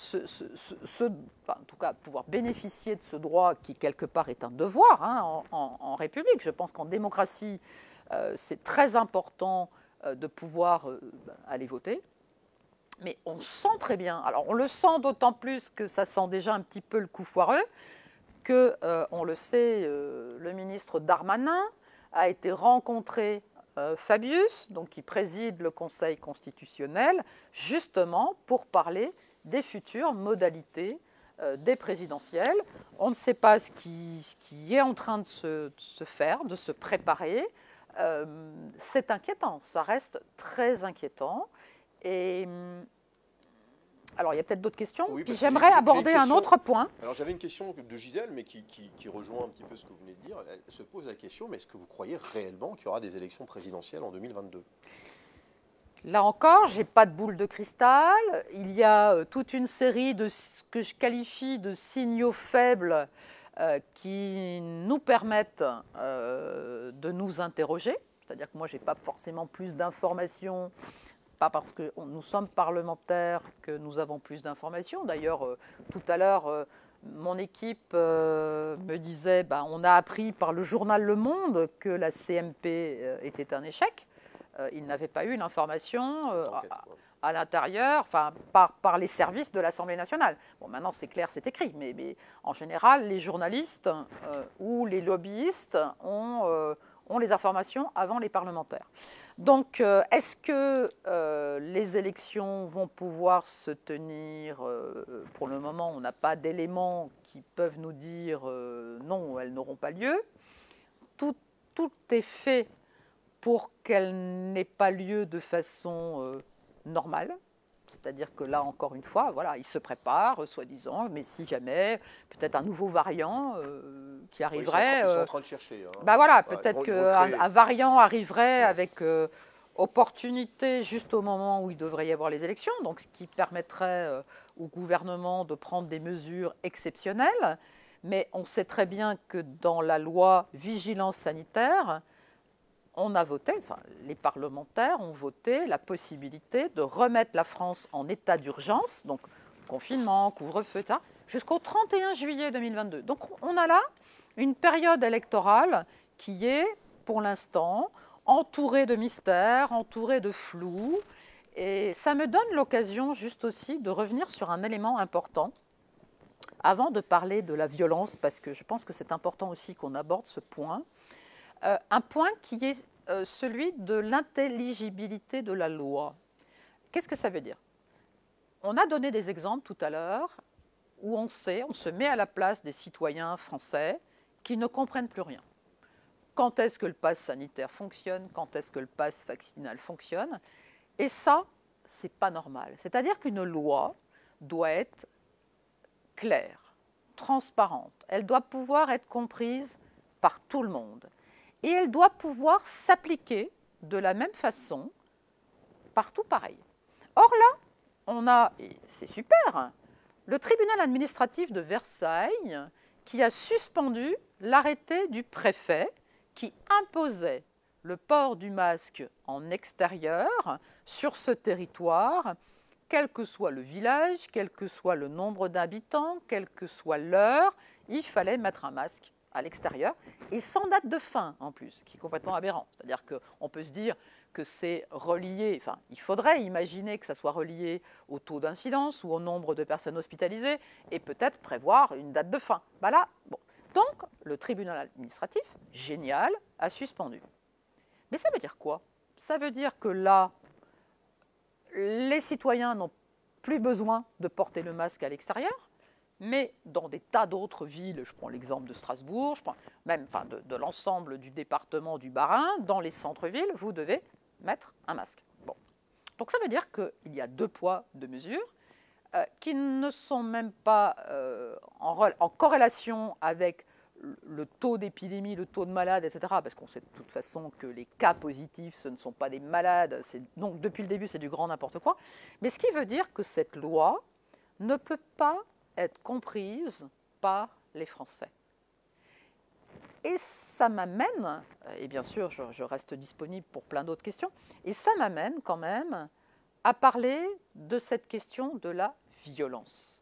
en tout cas, pouvoir bénéficier de ce droit qui, quelque part, est un devoir hein, en République. Je pense qu'en démocratie, c'est très important de pouvoir aller voter. Mais on sent très bien, alors on le sent d'autant plus que ça sent déjà un petit peu le coup foireux, que, on le sait, le ministre Darmanin a été rencontré Fabius, donc qui préside le Conseil constitutionnel, justement pour parler des futures modalités des présidentielles. On ne sait pas ce qui est en train de se faire, de se préparer. C'est inquiétant, ça reste très inquiétant. Et alors, il y a peut-être d'autres questions. Oui, puis j'aimerais aborder un autre point. Alors, j'avais une question de Gisèle, mais qui rejoint un petit peu ce que vous venez de dire. Elle se pose la question, mais est-ce que vous croyez réellement qu'il y aura des élections présidentielles en 2022 ? Là encore, je n'ai pas de boule de cristal. Il y a toute une série de ce que je qualifie de signaux faibles qui nous permettent de nous interroger. C'est-à-dire que moi, je n'ai pas forcément plus d'informations, pas parce que nous sommes parlementaires que nous avons plus d'informations. D'ailleurs, tout à l'heure, mon équipe me disait on a appris par le journal Le Monde que la CMP était un échec. Ils n'avaient pas eu l'information à l'intérieur, enfin, par les services de l'Assemblée nationale. Bon, maintenant, c'est clair, c'est écrit, mais en général, les journalistes ou les lobbyistes ont les informations avant les parlementaires. Donc, est-ce que les élections vont pouvoir se tenir pour le moment, on n'a pas d'éléments qui peuvent nous dire non, elles n'auront pas lieu. Tout est fait pour qu'elle n'ait pas lieu de façon normale. C'est-à-dire que là, encore une fois, voilà, ils se préparent, soi-disant, mais si jamais, peut-être un nouveau variant qui arriverait... Ils sont en train de chercher. Hein. Voilà, peut-être qu'un variant arriverait avec opportunité juste au moment où il devrait y avoir les élections, donc ce qui permettrait au gouvernement de prendre des mesures exceptionnelles. Mais on sait très bien que dans la loi vigilance sanitaire, on a voté, enfin les parlementaires ont voté la possibilité de remettre la France en état d'urgence, donc confinement, couvre-feu, etc., jusqu'au 31 juillet 2022. Donc on a là une période électorale qui est, pour l'instant, entourée de mystères, entourée de flou. Et ça me donne l'occasion juste aussi de revenir sur un élément important, avant de parler de la violence, parce que je pense que c'est important aussi qu'on aborde ce point. Un point qui est celui de l'intelligibilité de la loi. Qu'est-ce que ça veut dire ? On a donné des exemples tout à l'heure où on se met à la place des citoyens français qui ne comprennent plus rien. Quand est-ce que le pass sanitaire fonctionne ? Quand est-ce que le pass vaccinal fonctionne ? Et ça, c'est pas normal. C'est-à-dire qu'une loi doit être claire, transparente. Elle doit pouvoir être comprise par tout le monde. Et elle doit pouvoir s'appliquer de la même façon, partout pareil. Or là, et c'est super, le tribunal administratif de Versailles qui a suspendu l'arrêté du préfet qui imposait le port du masque en extérieur sur ce territoire, quel que soit le village, quel que soit le nombre d'habitants, quelle que soit l'heure, il fallait mettre un masque à l'extérieur et sans date de fin en plus, qui est complètement aberrant. C'est-à-dire qu'on peut se dire que c'est relié, enfin, il faudrait imaginer que ça soit relié au taux d'incidence ou au nombre de personnes hospitalisées et peut-être prévoir une date de fin. Ben là, bon. Donc, le tribunal administratif, génial, a suspendu. Mais ça veut dire quoi? Ça veut dire que là, les citoyens n'ont plus besoin de porter le masque à l'extérieur, mais dans des tas d'autres villes, je prends l'exemple de Strasbourg, je prends même de l'ensemble du département du Bas-Rhin, dans les centres-villes, vous devez mettre un masque. Bon. Donc ça veut dire qu'il y a 2 poids, 2 mesures qui ne sont même pas en corrélation avec le taux d'épidémie, le taux de malades, etc. Parce qu'on sait de toute façon que les cas positifs, ce ne sont pas des malades. Donc depuis le début, c'est du grand n'importe quoi. Mais ce qui veut dire que cette loi ne peut pas être comprise par les Français. Et ça m'amène, et bien sûr je reste disponible pour plein d'autres questions, et ça m'amène quand même à parler de cette question de la violence.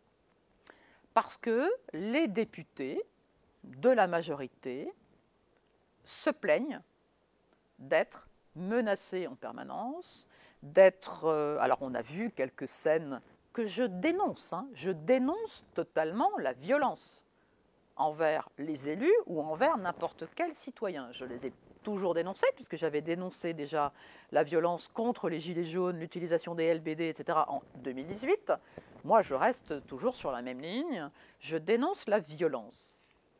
Parce que les députés de la majorité se plaignent d'être menacés en permanence, d'être... alors on a vu quelques scènes que je dénonce, je dénonce totalement la violence envers les élus ou envers n'importe quel citoyen. Je les ai toujours dénoncés, puisque j'avais dénoncé déjà la violence contre les gilets jaunes, l'utilisation des LBD, etc. en 2018. Moi, je reste toujours sur la même ligne. Je dénonce la violence.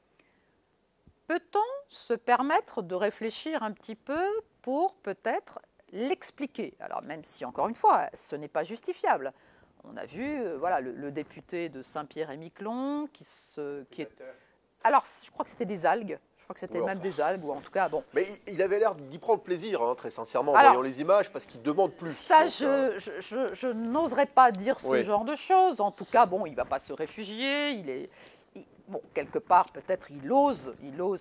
Peut-on se permettre de réfléchir un petit peu pour peut-être l'expliquer? Alors même si, encore une fois, ce n'est pas justifiable. On a vu voilà, le député de Saint-Pierre-et-Miquelon qui est... Alors, je crois que c'était des algues. Je crois que c'était même des algues, ou en tout cas, bon. Mais il avait l'air d'y prendre plaisir, très sincèrement, en voyant les images, parce qu'il demande plus. Ça, donc, je n'oserais pas dire ce genre de choses. En tout cas, bon, il ne va pas se réfugier. Bon, quelque part, peut-être, il ose.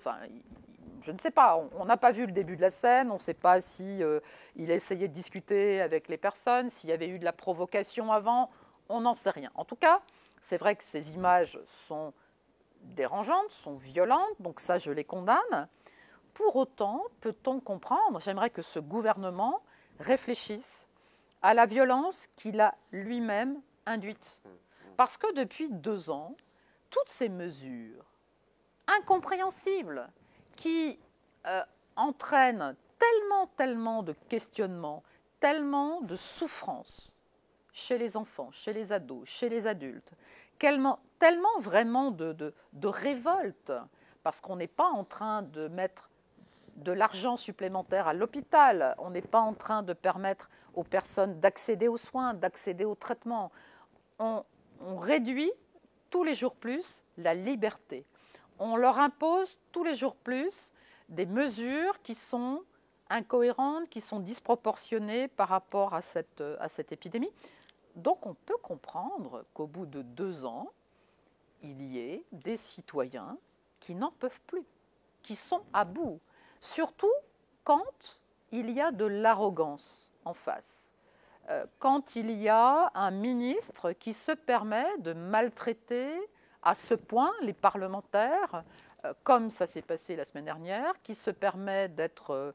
Je ne sais pas. On n'a pas vu le début de la scène. On ne sait pas si il a essayé de discuter avec les personnes, s'il y avait eu de la provocation avant. On n'en sait rien. En tout cas, c'est vrai que ces images sont dérangeantes, sont violentes, donc ça, je les condamne. Pour autant, peut-on comprendre, j'aimerais que ce gouvernement réfléchisse à la violence qu'il a lui-même induite. Parce que depuis 2 ans, toutes ces mesures incompréhensibles qui entraînent tellement de questionnements, tellement de souffrances chez les enfants, chez les ados, chez les adultes, tellement vraiment de révolte, parce qu'on n'est pas en train de mettre de l'argent supplémentaire à l'hôpital, on n'est pas en train de permettre aux personnes d'accéder aux soins, d'accéder aux traitements. On réduit tous les jours plus la liberté. On leur impose tous les jours plus des mesures qui sont incohérentes, qui sont disproportionnées par rapport à cette épidémie. Donc on peut comprendre qu'au bout de 2 ans, il y ait des citoyens qui n'en peuvent plus, qui sont à bout. Surtout quand il y a de l'arrogance en face, quand il y a un ministre qui se permet de maltraiter à ce point les parlementaires, comme ça s'est passé la semaine dernière, qui se permet d'être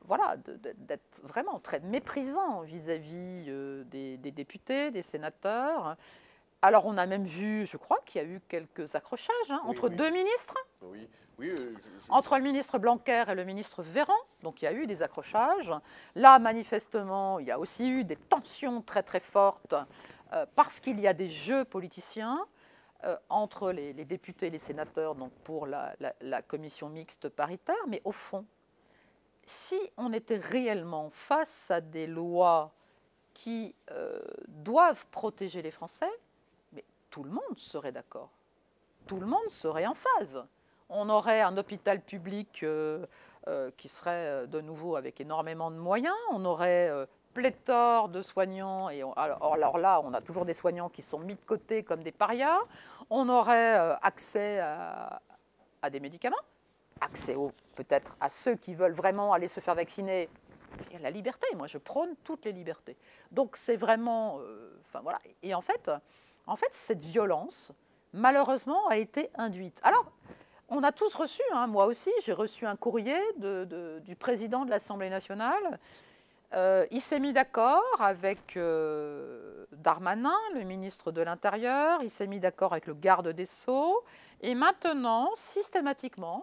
d'être vraiment très méprisant vis-à-vis des députés, des sénateurs. Alors on a même vu, je crois qu'il y a eu quelques accrochages entre 2 ministres, entre le ministre Blanquer et le ministre Véran, donc il y a eu des accrochages. Là, manifestement, il y a aussi eu des tensions très très fortes parce qu'il y a des jeux politiciens entre les députés et les sénateurs, donc pour la commission mixte paritaire, mais au fond, si on était réellement face à des lois qui doivent protéger les Français, mais tout le monde serait d'accord. Tout le monde serait en phase. On aurait un hôpital public qui serait de nouveau avec énormément de moyens. On aurait pléthore de soignants, et alors là, on a toujours des soignants qui sont mis de côté comme des parias. On aurait accès à des médicaments, accès peut-être à ceux qui veulent vraiment aller se faire vacciner. Et la liberté, moi je prône toutes les libertés. Donc c'est vraiment, enfin voilà. Et en fait, cette violence, malheureusement, a été induite. Alors, on a tous reçu, hein, moi aussi, j'ai reçu un courrier du président de l'Assemblée nationale. Il s'est mis d'accord avec Darmanin, le ministre de l'Intérieur, il s'est mis d'accord avec le garde des Sceaux, et maintenant, systématiquement,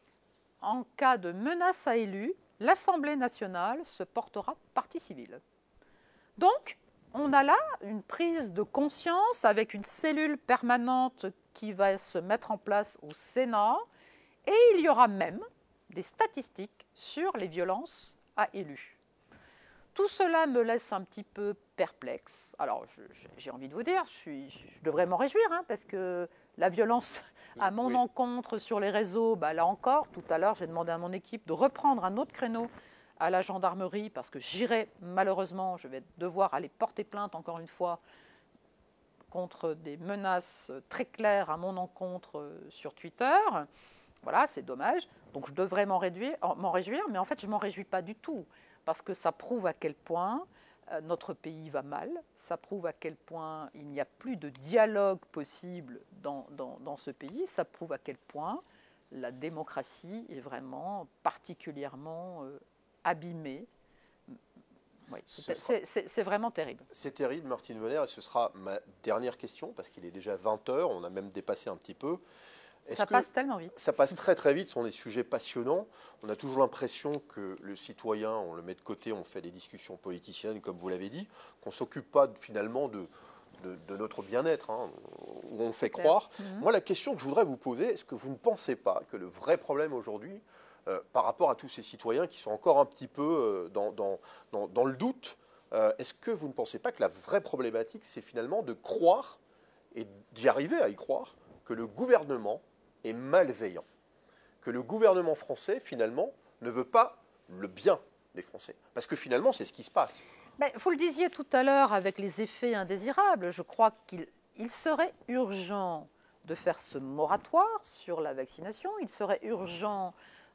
en cas de menace à élus, l'Assemblée nationale se portera partie civile. Donc, on a là une prise de conscience avec une cellule permanente qui va se mettre en place au Sénat, et il y aura même des statistiques sur les violences à élus. Tout cela me laisse un petit peu perplexe. Alors, j'ai envie de vous dire, je devrais m'en réjouir, hein, parce que la violence à mon encontre sur les réseaux, bah, là encore, tout à l'heure, j'ai demandé à mon équipe de reprendre un autre créneau à la gendarmerie, parce que malheureusement, je vais devoir aller porter plainte, encore une fois, contre des menaces très claires à mon encontre sur Twitter. Voilà, c'est dommage. Donc, je devrais m'en réjouir, mais en fait, je ne m'en réjouis pas du tout, parce que ça prouve à quel point notre pays va mal, ça prouve à quel point il n'y a plus de dialogue possible dans ce pays, ça prouve à quel point la démocratie est vraiment particulièrement abîmée. Oui, c'est vraiment terrible. C'est terrible, Martine Wenner, et ce sera ma dernière question, parce qu'il est déjà 20 heures, on a même dépassé un petit peu. Ça passe tellement vite. Ça passe très très vite, ce sont des sujets passionnants. On a toujours l'impression que le citoyen, on le met de côté, on fait des discussions politiciennes, comme vous l'avez dit, qu'on ne s'occupe pas finalement de notre bien-être, hein, où on fait croire. Moi, la question que je voudrais vous poser, est-ce que vous ne pensez pas que le vrai problème aujourd'hui, par rapport à tous ces citoyens qui sont encore un petit peu dans le doute, est-ce que vous ne pensez pas que la vraie problématique, c'est finalement de croire, et d'y arriver à y croire, que le gouvernement est malveillant, que le gouvernement français, finalement, ne veut pas le bien des Français. Parce que finalement, c'est ce qui se passe. Mais vous le disiez tout à l'heure avec les effets indésirables, je crois qu'il serait urgent de faire ce moratoire sur la vaccination, il serait urgent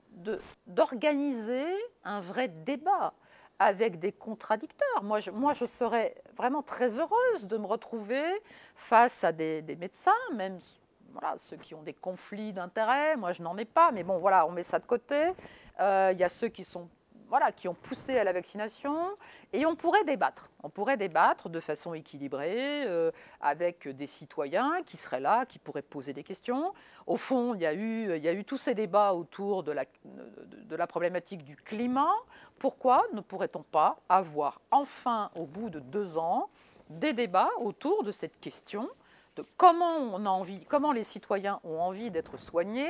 d'organiser un vrai débat avec des contradicteurs. Moi, je serais vraiment très heureuse de me retrouver face à des médecins, même voilà, ceux qui ont des conflits d'intérêts. Moi, je n'en ai pas, mais bon, voilà, on met ça de côté. Il y a ceux qui ont poussé à la vaccination, et on pourrait débattre. On pourrait débattre de façon équilibrée, avec des citoyens qui seraient là, qui pourraient poser des questions. Au fond, il y a eu tous ces débats autour de la problématique du climat. Pourquoi ne pourrait-on pas avoir enfin, au bout de 2 ans, des débats autour de cette question de comment les citoyens ont envie d'être soignés,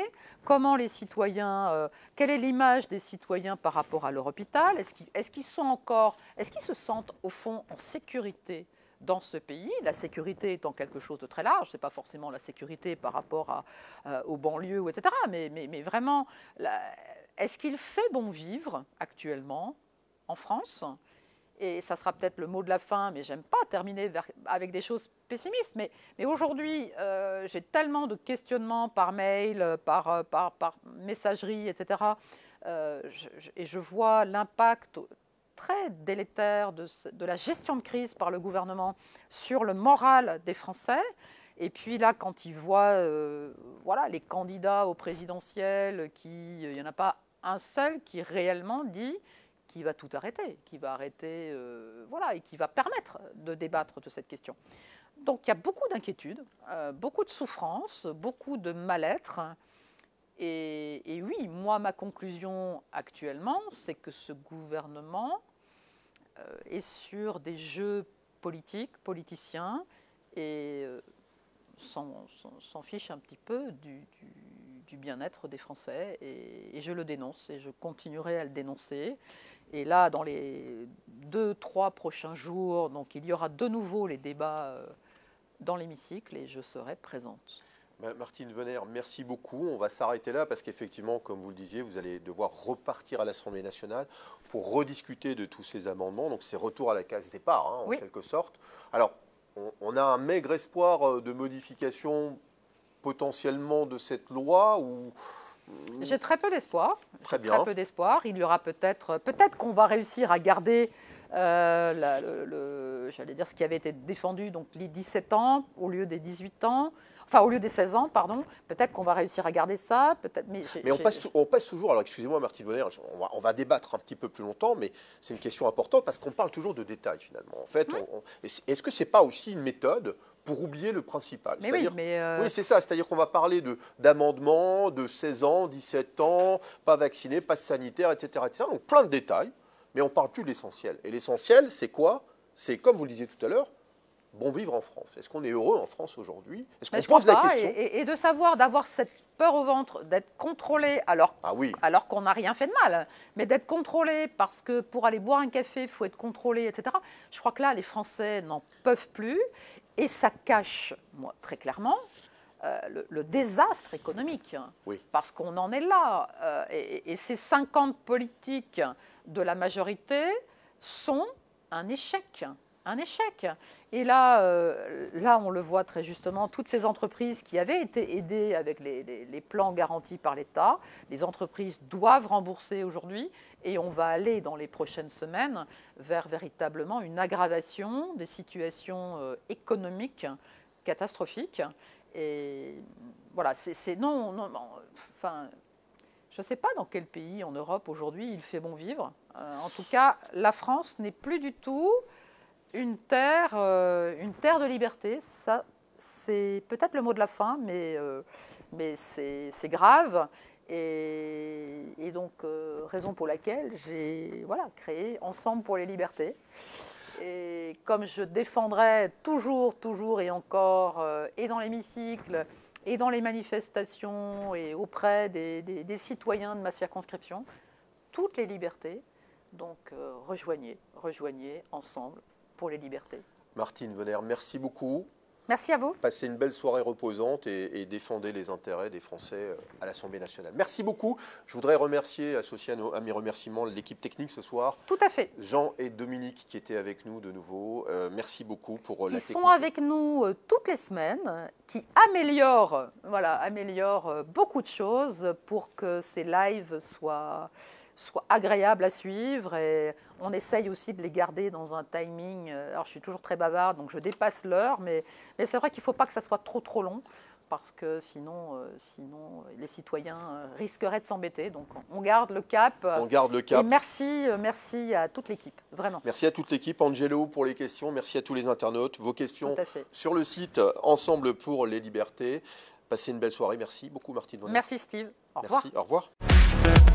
quelle est l'image des citoyens par rapport à leur hôpital, est-ce qu'ils se sentent au fond en sécurité dans ce pays, la sécurité étant quelque chose de très large, ce n'est pas forcément la sécurité par rapport aux banlieues, etc., mais vraiment, est-ce qu'il fait bon vivre actuellement en France ? Et ça sera peut-être le mot de la fin, mais j'aime pas terminer avec des choses pessimistes. Mais aujourd'hui, j'ai tellement de questionnements par mail, par messagerie, etc. Et je vois l'impact très délétère de la gestion de crise par le gouvernement sur le moral des Français. Et puis là, quand ils voient les candidats au présidentiel, il n'y en a pas un seul qui réellement dit qui va tout arrêter, qui va arrêter, et qui va permettre de débattre de cette question. Donc il y a beaucoup d'inquiétudes, beaucoup de souffrances, beaucoup de mal-être. Et oui, moi, ma conclusion actuellement, c'est que ce gouvernement est sur des jeux politiciens, et s'en fiche un petit peu du bien-être des Français. Et je le dénonce, et je continuerai à le dénoncer. Et là, dans les 2-3 prochains jours, donc, il y aura de nouveau les débats dans l'hémicycle, et je serai présente. Martine Wenner, merci beaucoup. On va s'arrêter là parce qu'effectivement, comme vous le disiez, vous allez devoir repartir à l'Assemblée nationale pour rediscuter de tous ces amendements. Donc c'est retour à la case départ, hein, en quelque sorte. Alors, on a un maigre espoir de modification potentiellement de cette loi ou... J'ai très peu d'espoir. Très bien. Très peu d'espoir. Il y aura peut-être qu'on va réussir à garder, j'allais dire ce qui avait été défendu, donc les 17 ans au lieu des 18 ans. Enfin, au lieu des 16 ans, pardon. Peut-être qu'on va réussir à garder ça. Mais on passe toujours, alors excusez-moi Martine Wenner, on va débattre un petit peu plus longtemps, mais c'est une question importante parce qu'on parle toujours de détails finalement. En fait, est-ce que ce n'est pas aussi une méthode pour oublier le principal? Oui, c'est ça, c'est-à-dire qu'on va parler d'amendements, de 16 ans, 17 ans, pas vacciné, passe sanitaire, etc., etc. Donc plein de détails, mais on ne parle plus de l'essentiel. Et l'essentiel, c'est quoi? C'est, comme vous le disiez tout à l'heure, bon vivre en France. Est-ce qu'on est heureux en France aujourd'hui? Est-ce qu'on pose la question? Et de savoir, d'avoir cette peur au ventre, d'être contrôlé alors qu'on n'a rien fait de mal, mais d'être contrôlé parce que pour aller boire un café, il faut être contrôlé, etc. Je crois que là, les Français n'en peuvent plus et ça cache, moi, très clairement, le désastre économique. Parce qu'on en est là. Et ces 50 politiques de la majorité sont un échec. Un échec. Et là, on le voit très justement, toutes ces entreprises qui avaient été aidées avec les plans garantis par l'État, les entreprises doivent rembourser aujourd'hui et on va aller dans les prochaines semaines vers véritablement une aggravation des situations économiques catastrophiques. Et voilà, enfin, je ne sais pas dans quel pays en Europe aujourd'hui il fait bon vivre. En tout cas, la France n'est plus du tout une terre de liberté. Ça, c'est peut-être le mot de la fin, mais c'est grave. Et donc, raison pour laquelle j'ai créé Ensemble pour les libertés. Et comme je défendrai toujours et encore, et dans l'hémicycle, et dans les manifestations, et auprès des citoyens de ma circonscription, toutes les libertés. Donc, rejoignez Ensemble pour les libertés. Martine Wenner, merci beaucoup. Merci à vous. Passez une belle soirée reposante et défendez les intérêts des Français à l'Assemblée nationale. Merci beaucoup. Je voudrais remercier, associer à mes remerciements, l'équipe technique ce soir. Tout à fait. Jean et Dominique qui étaient avec nous de nouveau. Merci beaucoup pour la technique. Qui sont avec nous toutes les semaines, qui améliorent beaucoup de choses pour que ces lives soient agréables à suivre, et on essaye aussi de les garder dans un timing. Alors je suis toujours très bavarde, donc je dépasse l'heure, mais c'est vrai qu'il ne faut pas que ça soit trop long, parce que sinon les citoyens risqueraient de s'embêter. Donc on garde le cap. On garde le cap. Et merci à toute l'équipe, vraiment. Merci à toute l'équipe. Angelo pour les questions, merci à tous les internautes. Vos questions sur le site Ensemble pour les libertés. Passez une belle soirée. Merci beaucoup Martine Wenner. Merci Steve. Au revoir. Merci, au revoir.